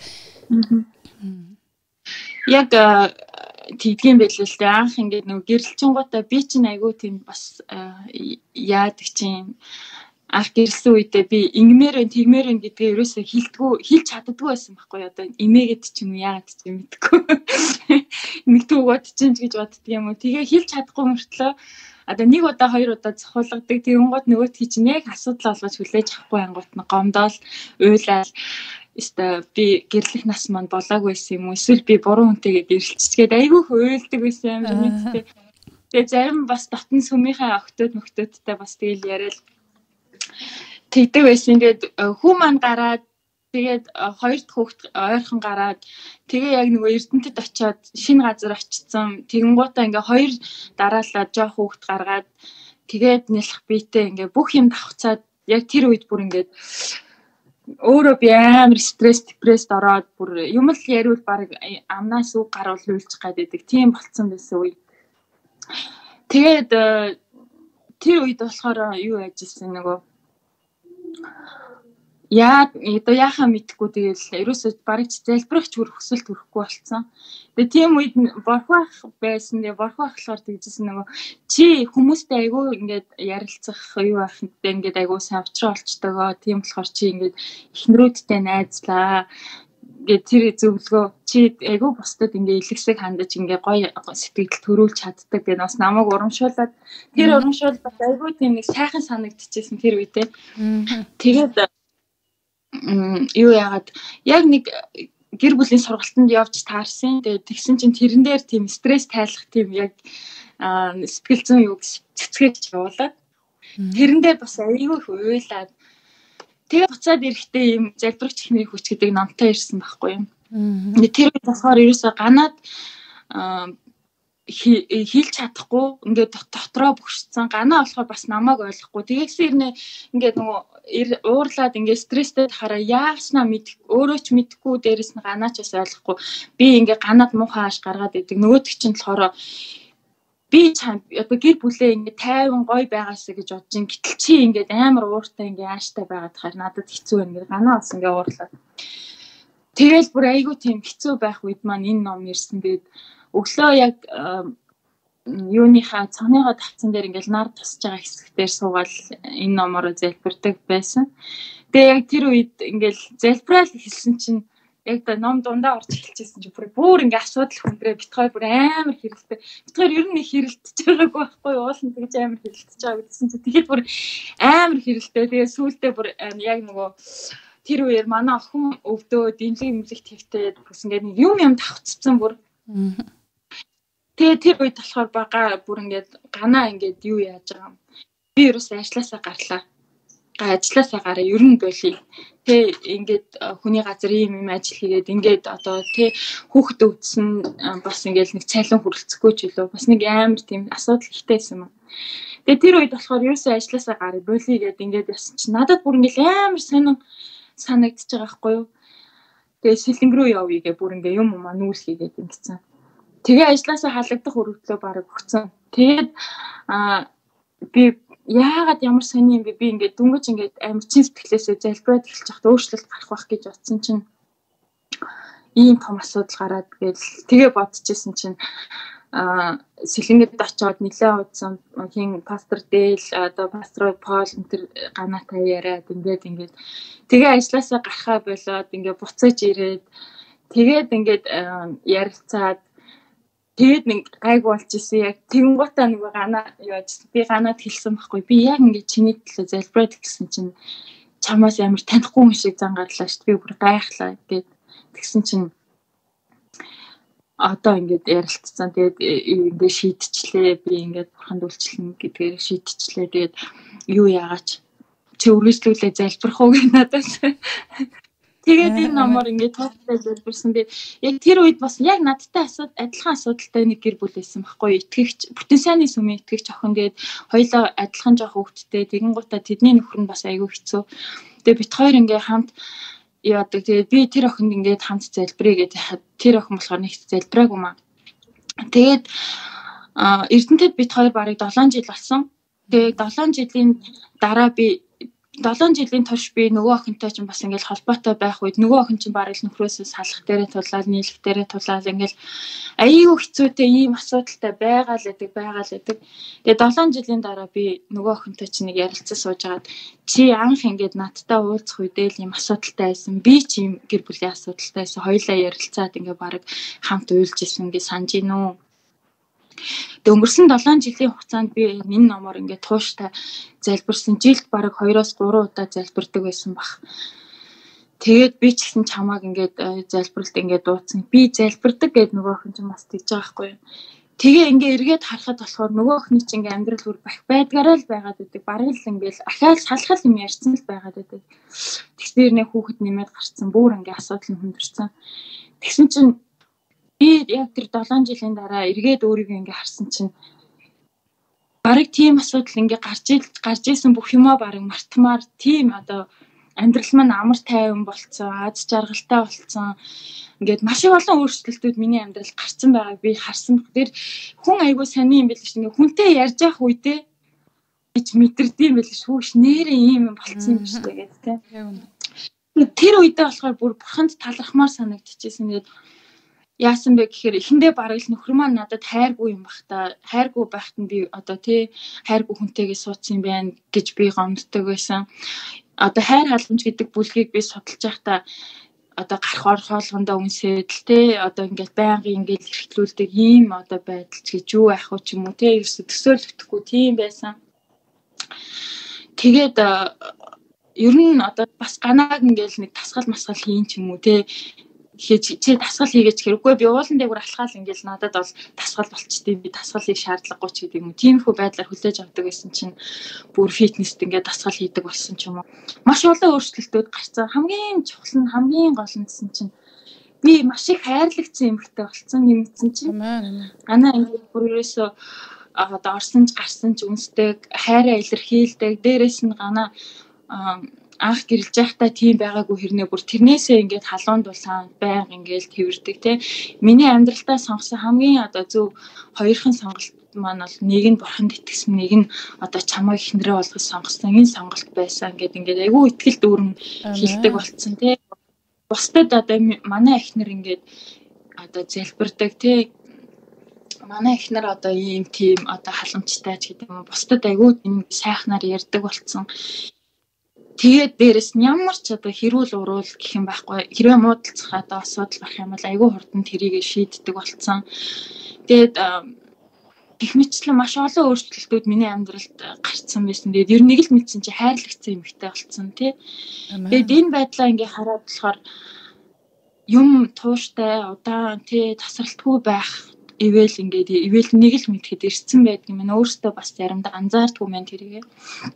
Яг тийдгийм байлээ л дээ анх ингээд нөгөө гэрэлчингуудаа би чинь айгүй тийм бас яадаг чинь анх гэрэлсэн үедээ би ингэмээр тэгмээр гэдгээ ерөөсөө хэлж чаддаггүй байсан байхгүй одоо имээгээд ч юм яагаад ч юм мэдгүй нэг түүгод чинь гэж боддөг юм уу тэгээ хэлж чадахгүй мөртлөө одоо нэг удаа хоёр удаа цохолгодог тэгэнгүүт нөгөөдхий чинь яг асуудал олгож хүлээж авахгүй ангуут нь гомдоол уйлал өстой би гэрлэх нас маань болоогүй байсан юм уу эсвэл би буруу хүнтэйгээ гэрэлцчихэд айгүйх уйлдаг байсан юм шиг мэдтэй тэгээ зарим бас дотн сүмийнхээ охтууд бас тэгэл яриад тэгдэг байсан. Тэгээд хүү маань гараад тэгээд хоёр дахь хүүхэд ойрхон гараад тэгээ яг нөгөө Эрдэнэтэд очиод шинэ газар очсон. Тэгэнгუутаа ингээ хоёр дараалал жоох хүүхэд гаргаад тэгээд нэлэх биетэй ингээ бүх юм давхцаад яг тэр үед бүр ингээд өөрөө би амар депресд ороод бүр юм л яриул баг амнаас үг гаруул үйлчих гаддаг тийм болцсон байсан үе. Тэгээд тэр үед болохоор юу яажсэн нөгөө яахаа мэдхгүй тэгэл ерөөсөө барыг залбирахч хүсэл төрөхгүй болцсон. Тэгээ тийм үед борхох байсан. Тэгээ борхох болохоор тэгжсэн нөгөө чи хүмүүстэй айгүй ингээд ярилцах юу байхэнтэй ингээд айгүй савчраа олчтойгоо тийм болохоор чи ингээд эхнэрүүдтэй найзлаа гэ тэр зөвлөгөө чи айгүй бусдад ингээ илгэсэг хандаж ингээ гоё сэтгэл төрүүлж чаддаг гэдэг бас намайг урамшуулад тэр урамшуул бас айгүй тийм нэг сайхан санагдчихсэн тэр үедээ. Тэгээд юу яагаад яг нэг гэр бүлийн сургалтанд явж таарсан. Тэгээд тэгсэн чинь тэрэн дээр тийм стресс тайлах тийм яг сэтгэл зүйн юу цэцгэж явуулаад тэрэн дээр бас айгүй их уйлаад тэгээ буцаад ирэхдээ юм залбирагч ихнэрийн хүч гэдэг намтай ирсэн байхгүй юм. Тэр үед болохоор ерөөсөө ганаад хэлж чадахгүй ингээд дотроо бөхшсөн. Ганаа болохоор бас намайг ойлгохгүй. Тэгэхсэн ирнэ ингээд нөгөө уурлаад ингээд стресстэй тахаараа яаснаа өөрөө ч мэдэхгүй дээрэс нь ганаа ч бас ойлгохгүй. Би ингээд ганаад муухай ааш гаргаад идэг. Нөгөөдөг чинь болохоор би одоо гэр бүлээ ингээ тайван гоё байгаасаа гэж бодож ин гэтэл чи ингээд амар ууртай ингээ ааштай байгаад хаар надад хэцүү байна гэдэг ганаа бас ингээ уурлаа. Тэгэл бүр айгүй тийм хэцүү байх үед маань энэ ном ирсэн. Тэгээд өглөө яг юуныхаа цоныгоо тавцсан дээр ингээл нар тусаж байгаа хэсгээр суугаад энэ номороо залбирдаг байсан. Тэгээ яг тэр үед ингээл залбираал хэлсэн чинь яг та ном дундаа орж эхэлчихсэн чинь бүр ингээ асуудал хүндрээ бит хоёр бүр амар хэрэлтэй. Бит хоёр ер нь их хэрэлдэж байгаагүй байхгүй уулын тэгж амар хэрэлдэж байгаа гэсэн чинь тэгэхэд бүр амар хэрэлтэй. Тэгээ сүүлдээ бүр яг нөгөө тэр үеэр манай охин өвдөө дэмжлэг твтээд бүс ингээ юм давцсан бүр. Тэгээ тэр үед болохоор бага бүр ингээ ганаа ингээ юу яаж байгаа юм. Би ерөөсөө ажилласаа гарлаа. Ажилласаа гараа ер нь болий. Тэ ингээд хүний газар ийм ажил хийгээд ингээд одоо тэ хүүхэд өвдсөн бас ингээд нэг цайлан хүрэлцэхгүй ч үлээ бас нэг амар тийм асуудал ихтэй байсан юм. Тэгээ тэр үед болохоор ерөөсөө ажилласаа гараа болий гэдэг ингээд ясан чи надад бүр ингээд амар сонин санагдчихж байгаа байхгүй юу. Тэгээ сэлэнг рүү явъя гэ бүр ингээд юм маань нүүлхийгээд ингэсэн. Тэгээ ажилласаа халагдах өрөвдлөө бараг өгцөн. Тэгээд би яагаад ямар сони юм бэ би ингээд дүнгэж ингээд амар чин сэтгэлээсээ залбираад эхэлж байхад өөрчлөлт гарах байх гэж бодсон чинь ийм том асуудал гараад тэгээ бодчихсон чинь сэлэнгэд очиод нэлээ удсан хин пастор Дээл одоо пастор Пол энэ ганаатай яриад ингээд тэгээ ажилласаа гарахаа болоод ингээд буцаж ирээд тэгээд ингээд ярилцаад тэгээд нэг гайг болж исэн яг тэнгуутаа нэг ганаа яаж би ганаад хэлсэн байхгүй би яг ингээд чиний төлөө залбираад гэсэн чинь чамаас ямар танихгүй юм шиг зангарлаа шүү дээ би бүр гайхлаа тэгээд тэгсэн чинь одоо ингээд ярилцсан тэгээд ингээд шийдчихлээ би ингээд бурханд үйлчлэн гэдгээр шийдчихлээ тэгээд юу яагач чи үргэлжлүүлээ залбирах уу гэх надаас тэгээд энэ номоор ингээд тооцоо залбирсан би яг тэр үед бас яг надтай адилхан асуудалтай нэг гэр бүл байсан байхгүй итгэгч бүтэн сайнны сүмийн итгэгч охин гээд хоёлоо адилхан жоох хөвгттэй тэгэнгуутаа тэдний нөхөр нь бас айгүй хэцүү тэгээд бит хоёр ингээд хамт яадаг тэгээд би тэр охинд ингээд хамт залбирая гэдэг тэр охин болохоор нэг залбираагүй маа тэгээд Эрдэнэтэд бит хоёр барыг 7 жил болсон тэгээд 7 жилийн дараа би 7 жилийн турш би нөгөө охинтой ч бас ингээл холбоотой байх үед нөгөө охин чинь бараг л нөхрөөсөө салах дээрээ тулаад нийлэх дээрээ тулаад ингээл аюу хэцүүтэй ийм асуудалтай байгаа л байдаг. Тэгээ 7 жилийн дараа би нөгөө охинтой чинь нэг ярилцсан суужгаад чи анх ингээд надтай уулзах үедээ л ийм асуудалтай байсан. Би ч ийм гэр бүлийн асуудалтай байсан. Хоёулаа ярилцаад ингээ бараг хамт уйлж исэн ингээ санаж гинөө. Тэгээ өнгөрсөн 7 жилийн хугацаанд би энэ номоор ингээд тууштай залбирсан. Жилд бараг 2-3 удаа залбирдаг байсан бах. Тэгээд би ч гэсэн чамааг ингээд залбиралд ингээд дуудсан. Би залбирдаг гэд нөгөө охин чинь бас тэгж байгаа байхгүй юу. Тэгээ ингээ эргээд харахад болохоор нөгөө охины чинь ингээ амьдрал бүр бах байдгаараа л байгаад байдаг. Бараг л ингээл ахаал салхал юм ярьсан л байгаад байдаг. Тэгснээр нэ хүүхэд нэмээд гарцсан. Бүр ингээ асуудал нь хүндэрсэн. Тэгсэн чинь би яг тэр 7 жилийн дараа эргээд өөрийгөө ингээ харсан чинь бараг тийм асуудал ингээ гарч исэн бүх юмаа бараг мартмаар тийм одоо амьдрал маань амар тайван болцсон, аз жаргалтай болцсон. Ингээд маш их олон өөрчлөлтүүд миний амьдралд гарсан байгааг би харсан. Тэр хүн айгүй сони юм биш ингээ хүнтэй ярьж явах үедээ гэж мэдэрдэм байл шүүш нэрээ ийм болцсон юм биш тэгээд тийм. Тэр үедээ болохоор бүр бурханд талархмаар санагдчихсэн. Тэгээд яасан бэ гэхээр эхэндээ бараг л нөхөр маань надад хайргүй юм бах та. Хайргүй байхад нь би одоо тий хайргүй хүнтэйгээ суудсан юм байна гэж би гомддог байсан. Одоо хайр хаалгамж гэдэг бүлгийг би судалж байхдаа одоо гарах орхоолгондоо үнсээд л тий одоо ингээд байнгын ингээд эрхлүүлдэг ийм одоо байдал ч гэж юу байх вэ ч юм уу тий ерөөсө төсөөлөгдөхгүй тийм байсан. Тэгээд ер нь одоо бас ганааг ингээд нэг тасгал масгал хийн ч юм уу тий чи дасгал хийгээч хэрэггүй би уулан дээгүүр алхаал ингээл надад бол дасгал болчтой би дасгалыг шаардлагагүй ч гэдэг юм уу тиймэрхүү байдлаар хүлээж авдаг байсан чинь бүр фитнест ингээд дасгал хийдэг болсон ч юм уу маш олон өөрчлөлтүүд гарцсан хамгийн чухал нь хамгийн гол нь гэсэн чинь би маш их хайрлагцсан эмэгтэй болсон нэмэгдсэн чинь ганаа ингээд бүр ерөөсөө одоо орсон ч гарсан ч үнсдэг хайраа илэрхийлдэг дээрээс нь ганаа анх гэрэлж байхдаа тийм байгаагүй хэрнээ бүр тэрнээсээ ингээд халуун дулаан байнга ингээд тэрвэрдэг те миний амьдралтаа сонгосон хамгийн одоо зөв хоёрхан сонголт маань бол нэг нь бурханд итгэсэн нэг нь одоо чамайг ихнэрээ болгож сонгосон энэ сонголт байсан ингээд айгүй ихтгэл дүүрэн хилдэг болцсон те бусдад одоо манай ихнэр ингээд одоо залбирдаг те манай ихнэр одоо ийм тийм одоо халамжтай ч гэдэг юм бусдад айгүй сайхнаар ярьдаг болцсон. Тэгээд дээрэс нь ямар ч одоо хэрүүл уруул гэх юм байхгүй хэрвээ муудалцах одоо асуудал байх юм бол айгүй хурдан тэрийг шийддэг болцсон. Тэгээд гэх мэтчлэн маш олон өөрчлөлтүүд миний амьдралд гарцсан байсан. Тэгээд ер нь нэг л мэдсэн чи хайрлагцсан эмэгтэй болцсон тий. Тэгээд энэ байдлаа ингээ хараад болохоор юм тууштай удаан тий тасралтгүй байх ивэл нэг л мэдхэд ирсэн байдаг юм. Өөртөө бас заримдаа анзаардгүй мэн тэрийгээ.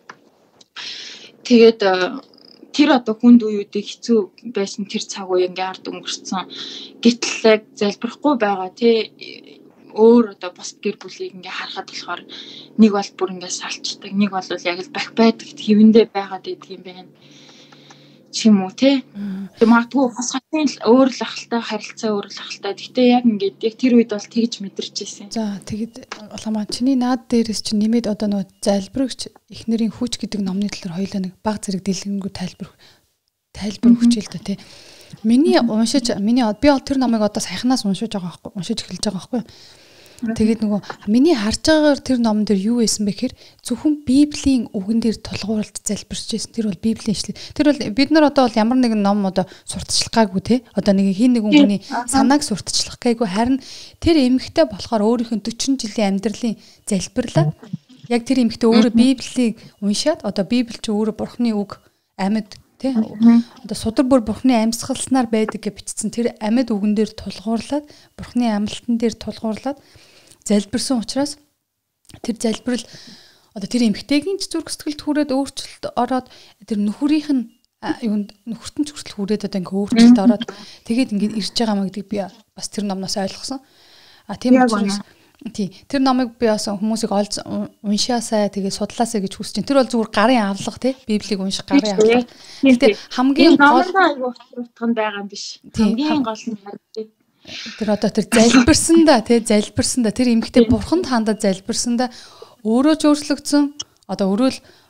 Тэгээд тэр одоо хүнд үеүүдийг хэцүү байсан тэр цаг үе ингээ ард өнгөрцөн. Гэтэл залбирахгүй байгаа тий өөр одоо бос гэр бүлийг ингээ харахад болохоор нэг бол бүр ингээ салчдаг, нэг бол яг л бах байдаг хэвэндээ байгаад идэг юм байна. Чим үү тий. Магадгүй бас хатын өөр л ахaltaа харилцаа өөр л ахaltaа. Гэтэ яг ингээд яг тэр үед бол тэгж мэдэрч байсан. За тэгэд улаамаа чиний наад дээрээс чинь нэмээд одоо нөгөө залбирагч эхнэрийн хүч гэдэг номны талаар хоёулаа нэг баг зэрэг дэлгэнгүй тайлбар өгчээл та тий. Би тэр номыг одоо саяхнаас уншиж эхэлж байгаа байхгүй. Тэгээд нөгөө миний харж байгаагаар тэр номон дээр юу байсан бэ гэхээр зөвхөн Библийн үгэн дээр тулгуурлаж залбирч байсан. Тэр бол Библийн ишлэл. Тэр бол бид нар одоо бол ямар нэгэн ном одоо сурталчлахгаагүй те. Одоо нэг хин нэгэн хүний санааг сурталчлах гээгүй харин тэр эмэгтэй болохоор өөрийнх нь 40 жилийн амьдралын залбирлаа. Яг тэр эмэгтэй өөрөө Библийг уншаад одоо Библи ч өөрөө Бурхны үг амьд тэ одоо судар бүр Бурхны амьсгалснаар байдаг гэж бичсэн тэр амьд үгэн дээр тулгуурлаад Бурхны амлалтан дээр тулгуурлаад залбирсан учраас тэр залбирал одоо тэр эмэгтэйгийн ч зүрх сэтгэлд хүрээд өөрчлөлт ороод тэр нөхрийнх нь нөхөртөн ч хүртэл хүрээд одоо ингээ өөрчлөлт ороод тэгээд ингээ ирж байгаа маа гэдгийг би бас тэр номноос ойлгосон. Тийм учраас тэр номыг би бас хүмүүсийг олж уншаасаа тэгээд судлаасаа гэж хүсэж байна. Тэр бол зүгээр гарын авлага тий Библийг унших гарын авлага. Гэтэ хамгийн гол утга нь байгаа юм биш. Хамгийн гол нь харагдав. Тэр одоо тэр залбирсан да тэр эмэгтэй бурханд хандаад залбирсан да өөрөө ч өөрчлөгдсөн. Одоо өрөөл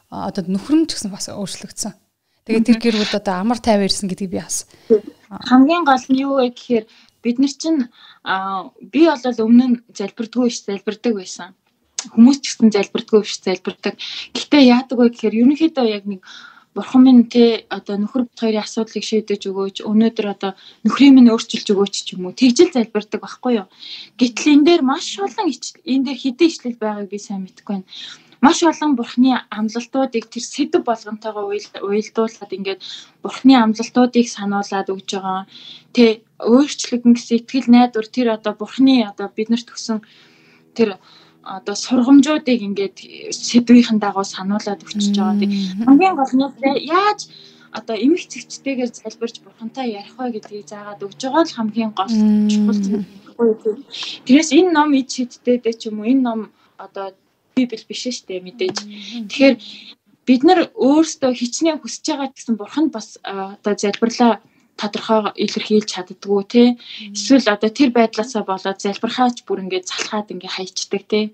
одоо нөхөр нь ч гэсэн бас өөрчлөгдсөн. Тэгээд тэр гэр бүл одоо амар тайван ирсэн гэдгийг би бас хамгийн гол нь юу вэ гэхээр бид нар чинь би бол өмнө нь залбирдаг байсан. Хүмүүс ч гэсэн залбирдаггүй биш залбирдаг. Гэхдээ яадаг вэ гэхээр ерөнхийдөө яг нэг бурхан минь одоо нөхөр хоёрын асуудлыг шийдэж өгөөч. Өнөөдөр одоо нөхрийн минь өөрчилж өгөөч ч юм уу. Тэгжил залбирдаг байхгүй юу? Гэтэл энэ дээр маш олон энэ дээр хэдэн ишлэл байгааг би сайн мэдэхгүй байна. Маш олон бурхны амлалтуудыг тэр сэдв болгонтойгоо уялдуулаад ингээд бурхны амлалтуудыг сануулад өгж байгаа. Тэ өөрчлөгдөн гэсэн итгэл найдвар тэр одоо бурхны одоо биднэрт өгсөн тэр одоо сургамжуудыг ингээд сэдвийн дагуу сануулад өгч байгаа. Хамгийн гол нь яаж одоо эмх цэгцтэйгээр залбирч бурхантай ярих вэ гэдгийг заагаад өгж байгаа л хамгийн гол чухал зүйл. Тэрээс энэ ном ид шидтэй ч юм уу энэ ном одоо библ биш шүү дээ мэдээж. Тэгэхээр бид нар өөрсдөө хичнээн хүсэж байгаа гэсэн бурханд бас одоо залбирлаа тодорхой илэрхийлж чаддгүй тий. Эсвэл одоо тэр байдлаасаа болоод залбирхаач бүр ингээд залхаад ингээд хайчдаг тий.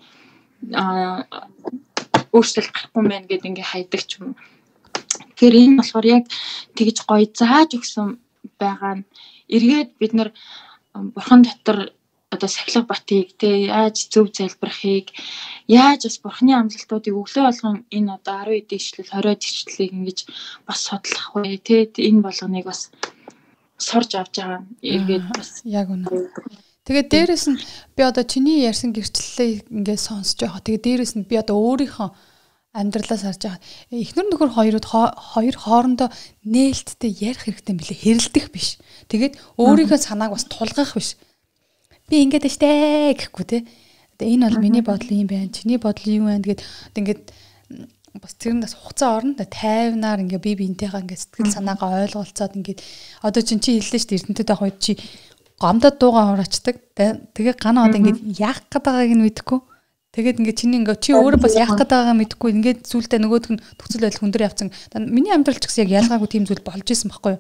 Өөрчлөлт гарахгүй мэн гэд ингээд хайдаг ч юм. Тэгэхээр энэ болохоор яг тэгж гоё зааж өгсөн байгаа нь эргээд бид нар бурхан дотор одоо сахилга батыг тий яаж зөв залбирахыг яаж бас бурхны амлалтуудыг өглөө болгон энэ одоо 10 эд ишлэл 20 эд ишлэлийг ингэж бас судлах вэ тий энэ болгоныг бас сорж авч байгаа эргээд бас яг үнэ. Тэгээд дээрэс нь би одоо чиний ярьсан гэрчлэлийг ингээд сонсож байгаа. Тэгээд дээрэс нь би одоо өөрийнхөө амьдралаас харж байгаа. Эхнэр нөхөр хоёр хоорондоо нээлттэй ярих хэрэгтэй мөлий хэрэлдэх биш. Тэгээд өөрийнхөө санааг бас тулгах биш. Би ингээд штэ гэхгүй те. Энэ бол миний бодол юм байна. Чиний бодол юу байна гэд ингээд бас тэрнээс хугацаа орно да тайвнаар ингээ би биентэйгээ ингээ сэтгэл санаагаа ойлголцоод ингээ одоо чи хэллээ шүү дээ эрдэнэтэд байх үед чи гомдод дуугаа хураачдаг тэгээ ганаа одоо ингээ яах гээд байгааг нь мэдэхгүй тэгээд ингээ чиний ингээ чи өөрөө бас яах гээд байгаагаа мэдэхгүй ингээ зүйлдээ нөгөөдг нь төгсөл байдал хүндэр явцсан миний амьдрал ч гэсэн яг ялгаагүй тийм зүйл болж исэн байхгүй юу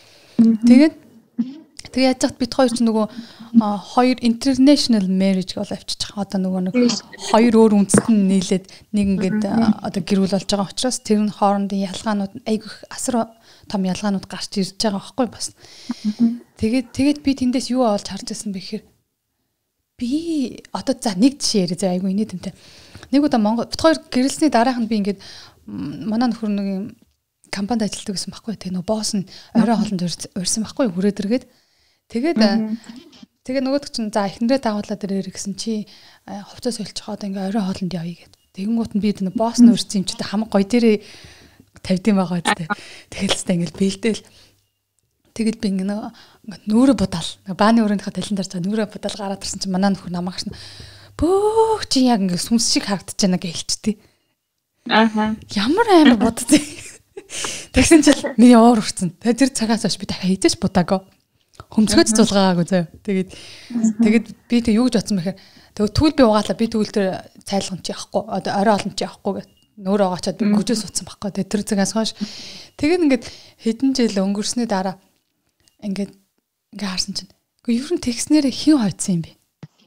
тэгээ яаж ч бит хоёр ч нөгөө хоёр international marriage бол авчиж байгаа. Одоо нөгөө нэг хоёр өөр үндэстэн нийлээд нэг ингээд одоо гэр бүл болж байгаа учраас тэр нь хоорондын ялгаанууд айгүйх асар том ялгаанууд гарч ирж байгаа байхгүй бас. Тэгээд би тэндээс юу олж харж байсан бэ гэхээр би одоо за нэг жишээ яриа за айгүй инээдэнтэй. Нэг удаа Монгол бит хоёр гэрэлсний дараахан би ингээд манай нөхөр нэг юм компанид ажилладаг гэсэн байхгүй. Тэгээ нөгөө босс нь орой хоолнд урьсан байхгүй хүрээд иргээд тэгээд нөгөөдөг чинь за эхнэрээ дагуулаад ирээ гэсэн чи хувцас солих одоо ингээ орой хоолнд явъя гэд. Тэгэнгუут нь би нэг босс нь урьсан юм чи хамаг гой дээрээ тавьдсан байгаа гэдэг. Тэгэлстэй ингээл бэлдээл. Тэгэд би ингээ нүрэ будаал. Бааны өрөөнийхөө талент дарж байгаа нүрэ будаал гараад ирсэн чи манай нөхөр намаагш бөөх чи яг ингээ сүнс шиг харагдаж байна гэж хэлчихтий. Ааха. Ямар амар буддаг. Тэгсэн чи миний уур урцсан. Тэр цагаас хойш би дахиад хийжээч будаагаа. Хөмсгөөд зулгаагаагүй заяа. Тэгээд би тэг юу гэж бодсон бэхээр тэгвэл түл би угаалаа би тэгвэл тэр цайлган чи явахгүй одоо орой олон чи явахгүй гэд нөр угаачаад би гүжээс утсан байхгүй. Тэр цагаас хойш тэгээд ингээд хэдэн жил өнгөрсний дараа ингээд харсан чинь үгүй ер нь тэгснээр хин хойцсон юм бэ.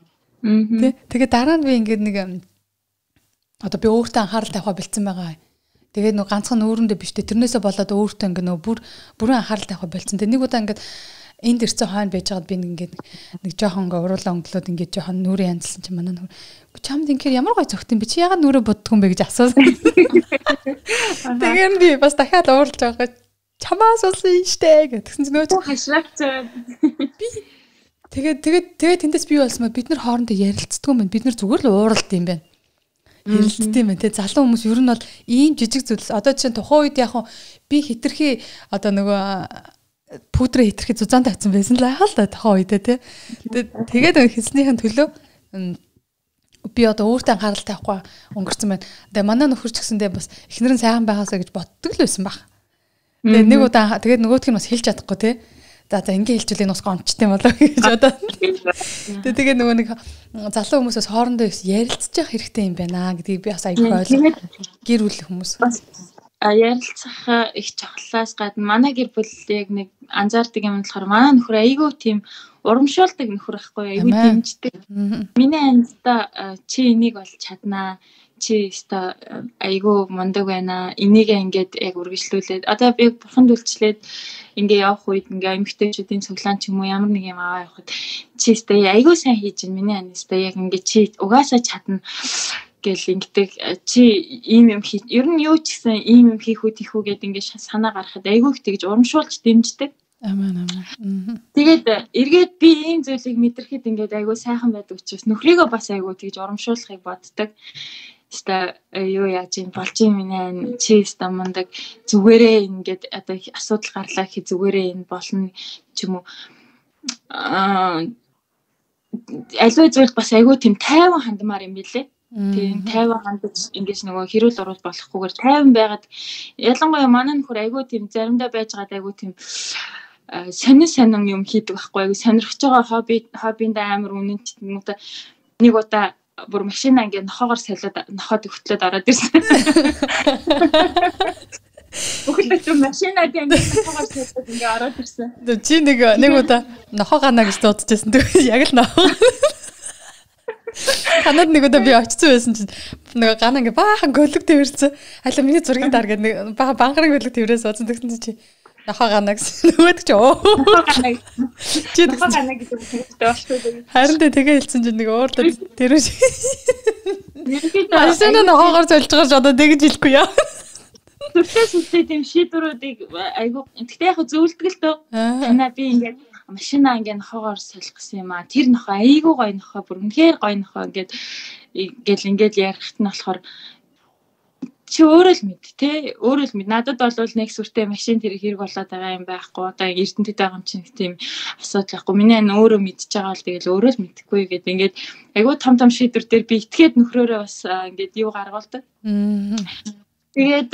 Тэгээд дараа нь би ингээд нэг одоо би өөртөө анхаарал тавих бэлдсэн байгаа. Тэгээд нэг ганцхан өөрөндөө биш тэ тэрнээсээ болоод өөртөө ингээд нөгөө бүрэн анхаарал тавих бэлдсэн. Тэг нэг удаа ингээд энд ирсэн хойно байжгаад би ингээд нэг жоохон ингээ уруулаа өнгөлөөд ингээд жоохон нүрээ янзлсан чи манай нүр чамд инхээр ямар гой зөгт юм бэ чи ягаад нүрээ буддаг юм бэ гэж асуусан. Тэгээд би бас дахиад уурлж байгаа чамаас болсон штэ гэдгсэн чи нөө хашрагцаа би тэгээд тэндээс би болсон маа бид нар хоорондоо ярилцдаг юм байна бид нар зүгээр л ууралд юм байна. Хэрэлддэг юм байна те залуу хүмүүс ер нь бол ийм жижиг зүйлс одоо чинь тухайн үед яг би хитрхи одоо нөгөө пудраа хитрхи зузаан тавьсан байсан л аа л да тухайн үедээ те. Тэгээд хэлснийхэн төлөө би одоо өөртөө анхаарал тавихгүй өнгөрцөн байна. Тэгээ манай нөхөр ч гэсэндээ бас эхнэр нь сайхан байгаасаа гэж боддог л байсан баг. Тэгээ нэг удаа тэгээд нөгөөдх нь бас хэлж чадахгүй те. За ингээ хэлчихвэл энэ ус гомчтой юм болоо гэж одоо. Тэгээ нөгөө нэг залуу хүмүүсээс хоорондоо ярилцж явах хэрэгтэй юм байна гэдгийг би бас аягүй ойлгоо. Гэр бүл хүмүүс. Ярилцах их чухлаас гадна манай гэр бүл яг нэг анзаардаг юм болохоор манай нөхөр айгүй тийм урамшуулдаг нөхөр байхгүй айгүй дэмждэг. Миний амьдаа чи энийг бол чаднаа. чи өста айгүй мундаг байна. Энийг ингээд яг үргэлжлүүлээд одоо би бурханд үйлчлээд ингээ явах үед ингээ эмэгтэйчүүдийн цуглаан ч юм уу ямар нэг юм аваа явахад чи өста айгүй сайн хийж байна. Миний ань өста яг ингээ чи угаасаа чадна гэл ингэдэг чи ийм юм хий. Ер нь юу ч гэсэн ийм юм хийх үү тийх үү гэд ингээ санаа гаргахад айгүй их тэгж урамшуулж дэмждэг. Амаа. Тэгээд эргээд би ийм зүйлийг мэдрэхэд ингээд айгүй сайхан байдаг учраас нөхрийгөө бас айгүй тэгж урамшуулахыг боддог. Өста юу яаж юм болж юм нэ чи өста мундаг зүгээрээ ингээд одоо асуудал гарлаа гэхэд зүгээрээ энэ болно ч юм уу аливаа зүйл бас айгүй тийм тайван хандмаар юм билээ. Тийм тайван хандаж ингэж нөгөө хэрүүл оруулах болохгүйгээр тайван байгаад ялангуяа манай нөхөр айгүй тийм заримдаа байж байгаад айгүй тийм сонин юм хийдэг байхгүй айгүй сонирхож байгаа хоббинд амар үнэнч юм уу нэг удаа бүр машина ингээд нохоогоор солиод нохоод хөтлөөд ороод ирсэн. Бүхэлдээ ч машинаа ингээд нохоогоор солиод ингээд ороод ирсэн. Чи нэг удаа нохоо гана гэж дуудчихсан. Тэгвэл яг л нохоо. Танад нэг удаа би очсон байсан чинь нэг гана ингээд баахан гөлөг тэрсэн. Хайлаа миний зургийг даар гэдэг нэг баахан банхрын гөлөг тэрээс суудсан тэгсэн чи нохоо гана гэсэн. Нөгөөд чи чи нохоо гана гэдэг хэлтэй болчихсон. Харин тэгээ хэлсэн чинь нэг уурдаа тэр үш. Машина нохоогоор золж гарч одоо тэгж хэлэхгүй яа. Сүлтэй тийм шийдвэрүүдийг айгуу гэхдээ яг зөвлөдөг л дөө. Танаа би ингээд машина ингээд нохоогоор солих гэсэн юм аа. Тэр нохоо айгуу гоё нохоо бүр үнэхээр гоё нохоо ингээд ингээд ярихт нь болохоор чи өөрөө л мэд те өөрөө л мэд надад бол нэг сүртэй машин тэр хэрэг болоод байгаа юм байхгүй одоо эрдэнэтэд байгаа юм чинь тийм асуудал байхгүй миний ань өөрөө мэдчихэж байгаа л тэгэл өөрөө л мэдэхгүй гэдэг ингээд айгуу том шийдвэр дээр би итгээд нөхрөөрөө бас ингээд юу гаргуулдаг. Тэгээд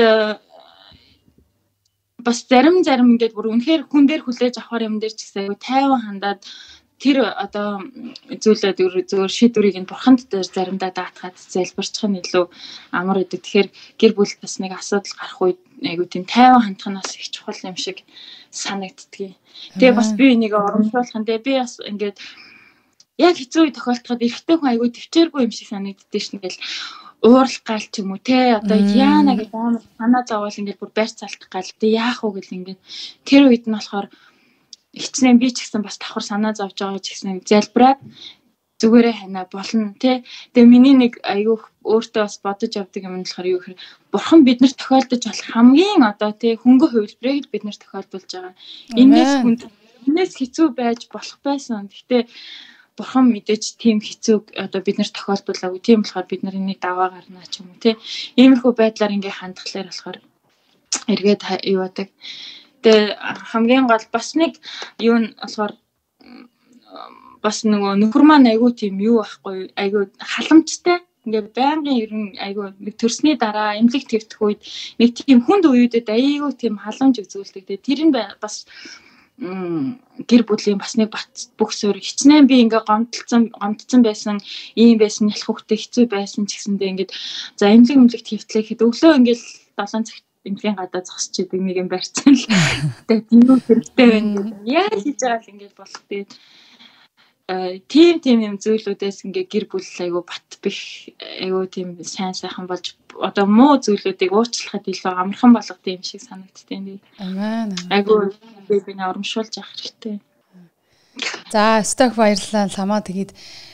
бас зарим ингээд бүр үнэхээр хүн дээр хүлээж авахар юм дээр ч гэсэн айгуу тайван хандаад тэр одоо зүйлээд зөвөр шийдвэрийг нь бурханд дээр заримдаа даатгаад залбирчих нь илүү амар гэдэг. Тэгэхээр гэр бүлд бас нэг асуудал гарах үед айгуу тийм тайван хандах нь бас их чухал юм шиг санагддгийг. Тэгээ бас би энийг урамшуулах нь би бас ингээд яг хэцүү үе тохиолдоход эрэгтэй хүн айгуу төвчээргүй юм шиг санагддээ шин ингээл уурах гал ч юм уу те одоо яана гэдэг амар санаа зовоол ингээд бүр байр цалтах гал те яах вэ гэл ингээд тэр үед нь болохоор хичнээн би ч гэсэн бас давхар санаа зовж байгаа ч гэсэн залбираад зүгээрээ ханаа болно тий. Тэгээ миний нэг аюу өөртөө бас бодож явдаг юм нь болохоор юу гэхээр бурхан биднэрт тохиолдож болох хамгийн одоо тий хөнгө хувилбарыг биднэрт тохиолдуулж байгаа. Энэс хэцүү байж болох байсан. Гэхдээ бурхан мэдээж тийм хэцүү одоо биднэрт тохиолдуулаагүй. Тийм болохоор бид нар энийг даваа гарнаа ч юм уу тий. Иймэрхүү байдлаар ингээ хандхлаар болохоор эргээд юу яадаг. Тэгээ хамгийн гол бас нэг юу нь болохоор бас нөгөө нөхөр маань айгүй тийм юу байхгүй айгүй халамжтай ингээ байнгын ер нь айгүй нэг төрсний дараа эмнэлэг твтэх үед нэг тийм хүнд үеүүдэд айгүй тийм халамж үзүүлдэг. Тэгээ тэр нь бас гэр бүлийн бас нэг бүх суурь хичнээн би ингээ гомдсон байсан ийм байсан ялах хөвгтэй хэцүү байсан ч гэсэндээ ингээд за эмнэлэг твтлэхэд өглөө ингээл 7 цагт эмнэлгийн гадаа зогсож идэг нэг юм барьцсан л. Тэгээ тийм үү хэрэгтэй байна. Яаж хийж байгаа л ингээд болох тэгээд тийм юм зүйлүүдээс ингээ гэр бүл айгу бат бих айгу тийм сайхан болж одоо муу зүйлүүдийг уучлахад илүү амархан болгох юм шиг санагдтiin. Амен. Айгу би урамшуулж авах хэрэгтэй. За сток баярлалаа ламаа тэгээд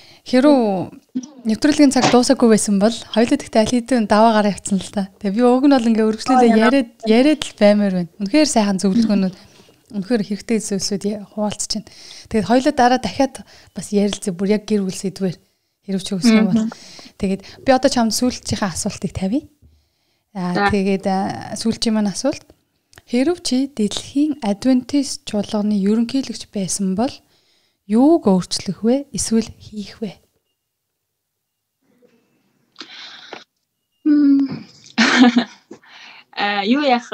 хэрүү нэвтрүүлгийн цаг дуусаагүй байсан бол хоёулаа тэгтээ аль хэдийн даваагаар явцсан л та. Тэгээ би уг нь бол ингээ өргөжлөлөө яриад л баймаар байна. Үнэхээр сайхан зөвлөгөөнүүд үнэхээр хэрэгтэй зүйлсүүд хуваалцж байна. Тэгээд хоёулаа дараа дахиад бас ярилцъя. Бүр яг гэр бүл сэдвээр хэрвч хүсэх юм бол. Тэгээд би одоо чамд сүүлчийнхээ асуултыг тавья. Тэгээд сүүлчийн маань асуулт. Хэрв чи дэлхийн адвентист чуулганы ерөнхийлөгч байсан бол юуг өөрчлөх вэ? Эсвэл хийх вэ? Юу яах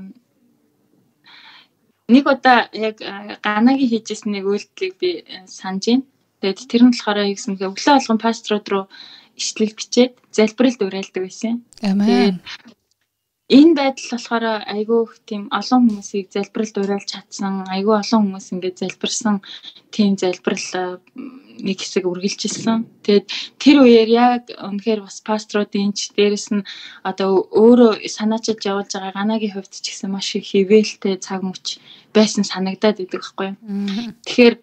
нэг удаа яг ганагийн хийжсэн нэг үйлдэлийг би санаж байна. Тэгээд тэр нь болохоор юу гэсэн бэ? Өглөө болгон пасторууд руу ишлэл бичээд залбиралд уриалдаг байсан. Амен. энэ байдал болохоор айгүй тийм олон хүмүүсийг залбиралд уриалж чадсан, айгүй олон хүмүүс ингээд залбирсан тийм залбирал нэг хэсэг үргэлжилсэн. Тэгээд тэр үеэр яг үнэхээр бас пасторуудын ч дээрэс нь одоо өөрөө санаачилж явуулж байгаа Ганагийн хувьд ч гэсэн маш их хөвөлтэй цаг мөч байсан санагдаад идэг байхгүй юу. Тэгэхээр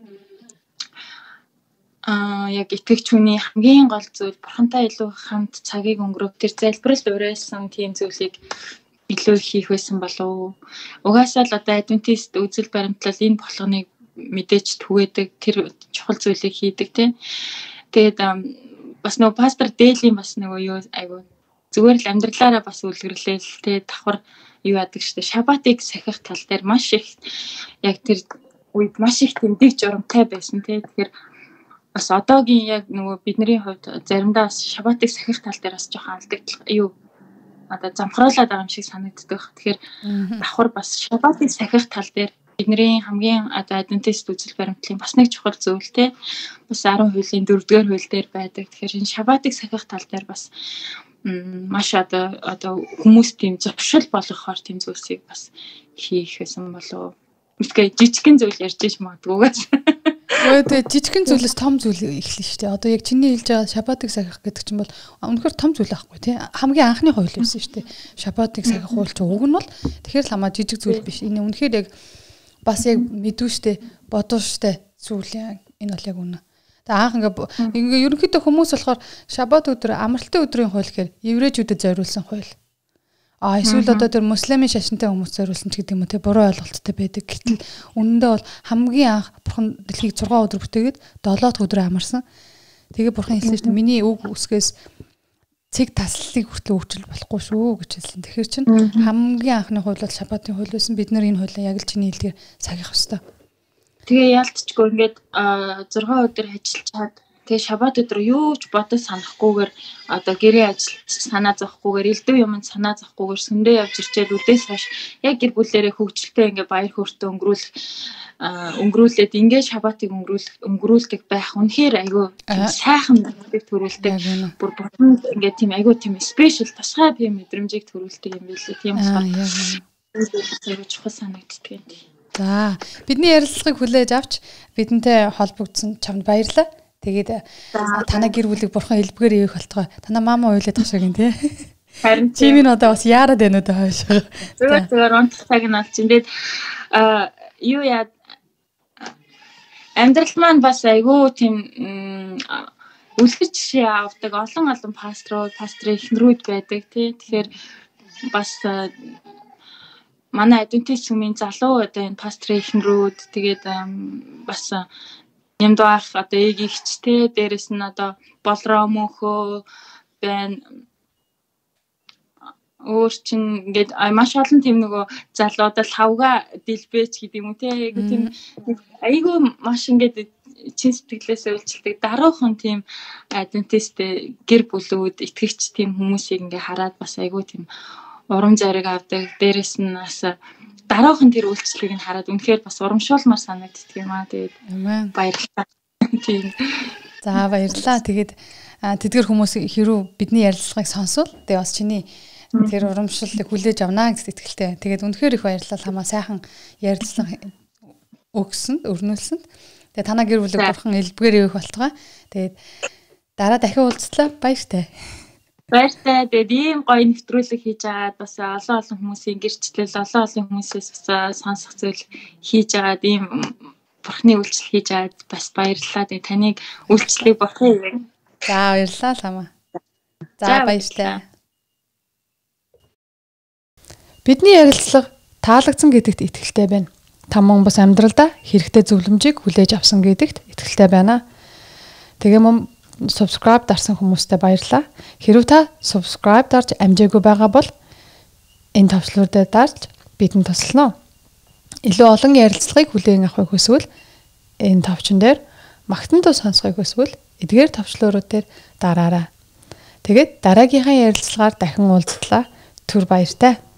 яг итгэгч хүний хамгийн гол зүйл бурхантай илүү хамт цагийг өнгөрөөв. Тэр залбиралд уриалсан тийм зүйлийг илүү хийх байсан болов. Угаасаа л одоо адвентист үзэл баримтлал энэ болгоныг мэдээж түгээдэг, тэр чухал зүйлийг хийдэг тийм. Тэгээд бас нөгөө пастор Дээлийн бас нөгөө юу айгу зүгээр л амьдралаараа бас үлгэрлээл тэгээд давхар юу яадаг штэ шабатыг сахих тал дээр маш их яг тэр үед маш их тэмдэг журамтай байсан тийм. Тэгэхээр бас одоогийн яг нөгөө бидний хувьд заримдаа бас шабатыг сахих тал дээр бас жоохон алдагдал юу одоо замхруулаад байгаа юм шиг санагддаг. Тэгэхээр давхар бас шабатыг сахих тал дээр бидний хамгийн одоо адвентист үзэл баримтлалын бас нэг чухал зүйл те бас 10 хуулийн 4-р хууль дээр байдаг. Тэгэхээр энэ шабатыг сахих тал дээр бас маш одоо хүмүүс тийм зуршил болгохоор тийм зүйлсийг бас хийх байсан болов. Үгүй жижигхэн зүйл ярьж иж магадгүйгээс. Тэгээд жижигхэн зүйлээс том зүйл эхэлнэ шүү дээ. Одоо яг чиний хэлж байгаа шабатыг сахих гэдэг чинь бол үнэхээр том зүйл байхгүй тий. Хамгийн анхны хууль байсан шүү дээ. Шабатыг сахих хууль чинь уг нь бол тэгэхээр л хамаа жижиг зүйл биш. Энэ үнэхээр яг бас яг мэдвэ штэ бодвол штэ зүйл энэ бол яг үнэ. Тэгээ анх ингээ ерөнхийдөө хүмүүс болохоор шабат өдөр амралтын өдрийн хууль гэхээр еврейчүүдэд зориулсан хууль. Эсвэл одоо тэр муслимын шашинтай хүмүүс зориулсан ч гэдэг юм уу те буруу ойлголттой байдаг. Гэтэл үнэндээ бол хамгийн анх бурхан дэлхийг 6 өдөр бүтээгээд 7 дахь өдөр амарсан. Тэгээ бурхан хэлсэн шүү дээ миний үг үсгээс цэг таслалыг хүртэл өөрчил болохгүй шүү гэж хэлсэн. Тэгэхээр чинь хамгийн анхны хууль бол шабатын хууль байсан. Бид нар энэ хуулийг яг л чиний хэлдгээр сахих ёстой. Тэгээ яалтчгүй ингээд 6 өдөр ажиллаад тэгээ шабат өдөр юу ч бодож санахгүйгээр одоо гэрээ ажилд санаа зовхгүйгээр элдв юмд санаа зовхгүйгээр сүндээ явж ирчээд үдээс хойш яг гэр бүлээрээ хөвгчлээ ингээ баяр хөөртөө өнгөрүүлээд ингээ шабатыг өнгөрүүлдэг байх үнэхээр айгүй сайхан мэдрэмжийг төрүүлдэг. Бүр бурхан ингээ тийм айгүй тийм спешиал тусгай тийм мэдрэмжийг төрүүлдэг юм билээ. Тийм болохоор айгүй чухал санагддаг юм. За бидний ярилцлагыг хүлээж авч бидэнтэй холбогдсон чамд баярлалаа. Тэгээд танаа гэр бүлийг бурхан элбгээр ивэх болтгоо. Танаа мама уйлаад тах шиг юм тий. Харин чимийн одоо бас яарад байна уу даа хойш. Зүгээр унтах цаг нь алчин. Тэгээд юу яа амьдрал маань бас айгүй тийм үлгэр жишээ авдаг олон пастрын эхнэрүүд байдаг тий. Тэгэхээр бас манай адвентист хүмүүс залуу одоо энэ пастрын эхнэрүүд тэгээд бас юмд байх одоо эгэгчтэй дээрэс нь одоо болроо мөнхөө байна. Өөр чинь ингээд маш олон тийм нөгөө залуудаа лавга дэлбэч гэдэг юм те тийм айгүй маш ингээд чин сэтгэлээс үйлчлдэг даруухан тийм адвентист гэр бүлүүд итгэгч тийм хүмүүсийг ингээ хараад бас айгүй тийм урам зориг авдаг. Дээрэс нь бас дараахан тэр үйлчлэгийг нь хараад үнэхээр бас урамшуулмаар санагддаг юм аа. Тэгээд баярлалаа. Тийм. За баярлалаа. Тэгээд тэдгэр хүмүүс хэрүү бидний ярилцлагыг сонсвол тэгээд бас чиний тэр урамшилтыг хүлээж авнаа гэж итгэлтэй. Тэгээд үнэхээр их баярлалаа. Хамаа сайхан ярилцлага өгсөнд, өрнүүлсэнд. Тэгээд танаа гэр бүлийг бурхан элбгээр ивэх болтугай. Тэгээд дараа дахин уулзлаа. Баяртай. Баяртай. Тэгээд ийм гоё нэвтрүүлэг хийж агаад бас олон хүмүүсийн гэрчлэл, олон хүмүүсээс бас сонсох зүйл хийж агаад ийм бурхны үйлчлэл хийж агаад бас баярлалаа. Тэгээд таныг үйлчлэлийг бурхан ивэ. За баярлалаа хамаа. За баяртай. Бидний ярилцлага таалагдсан гэдэгт итгэлтэй байна. Таман бас амьдралдаа хэрэгтэй зөвлөмжийг хүлээж авсан гэдэгт итгэлтэй байна. Тэгээ мөн subscribe дарсан хүмүүстээ баярлалаа. Хэрвээ та subscribe дарж амжаагүй байгаа бол энэ товчлуудад дарж бидэнд туслана. Илүү олон ярилцлагыг хүлээн авахыг хүсвэл энэ товчон дээр магтан дуу сонсохыг хүсвэл эдгээр товчлуурууд дээр дараарай. Тэгээд дараагийнхаа ярилцлагаар дахин уулзлаа. Түр баяртай.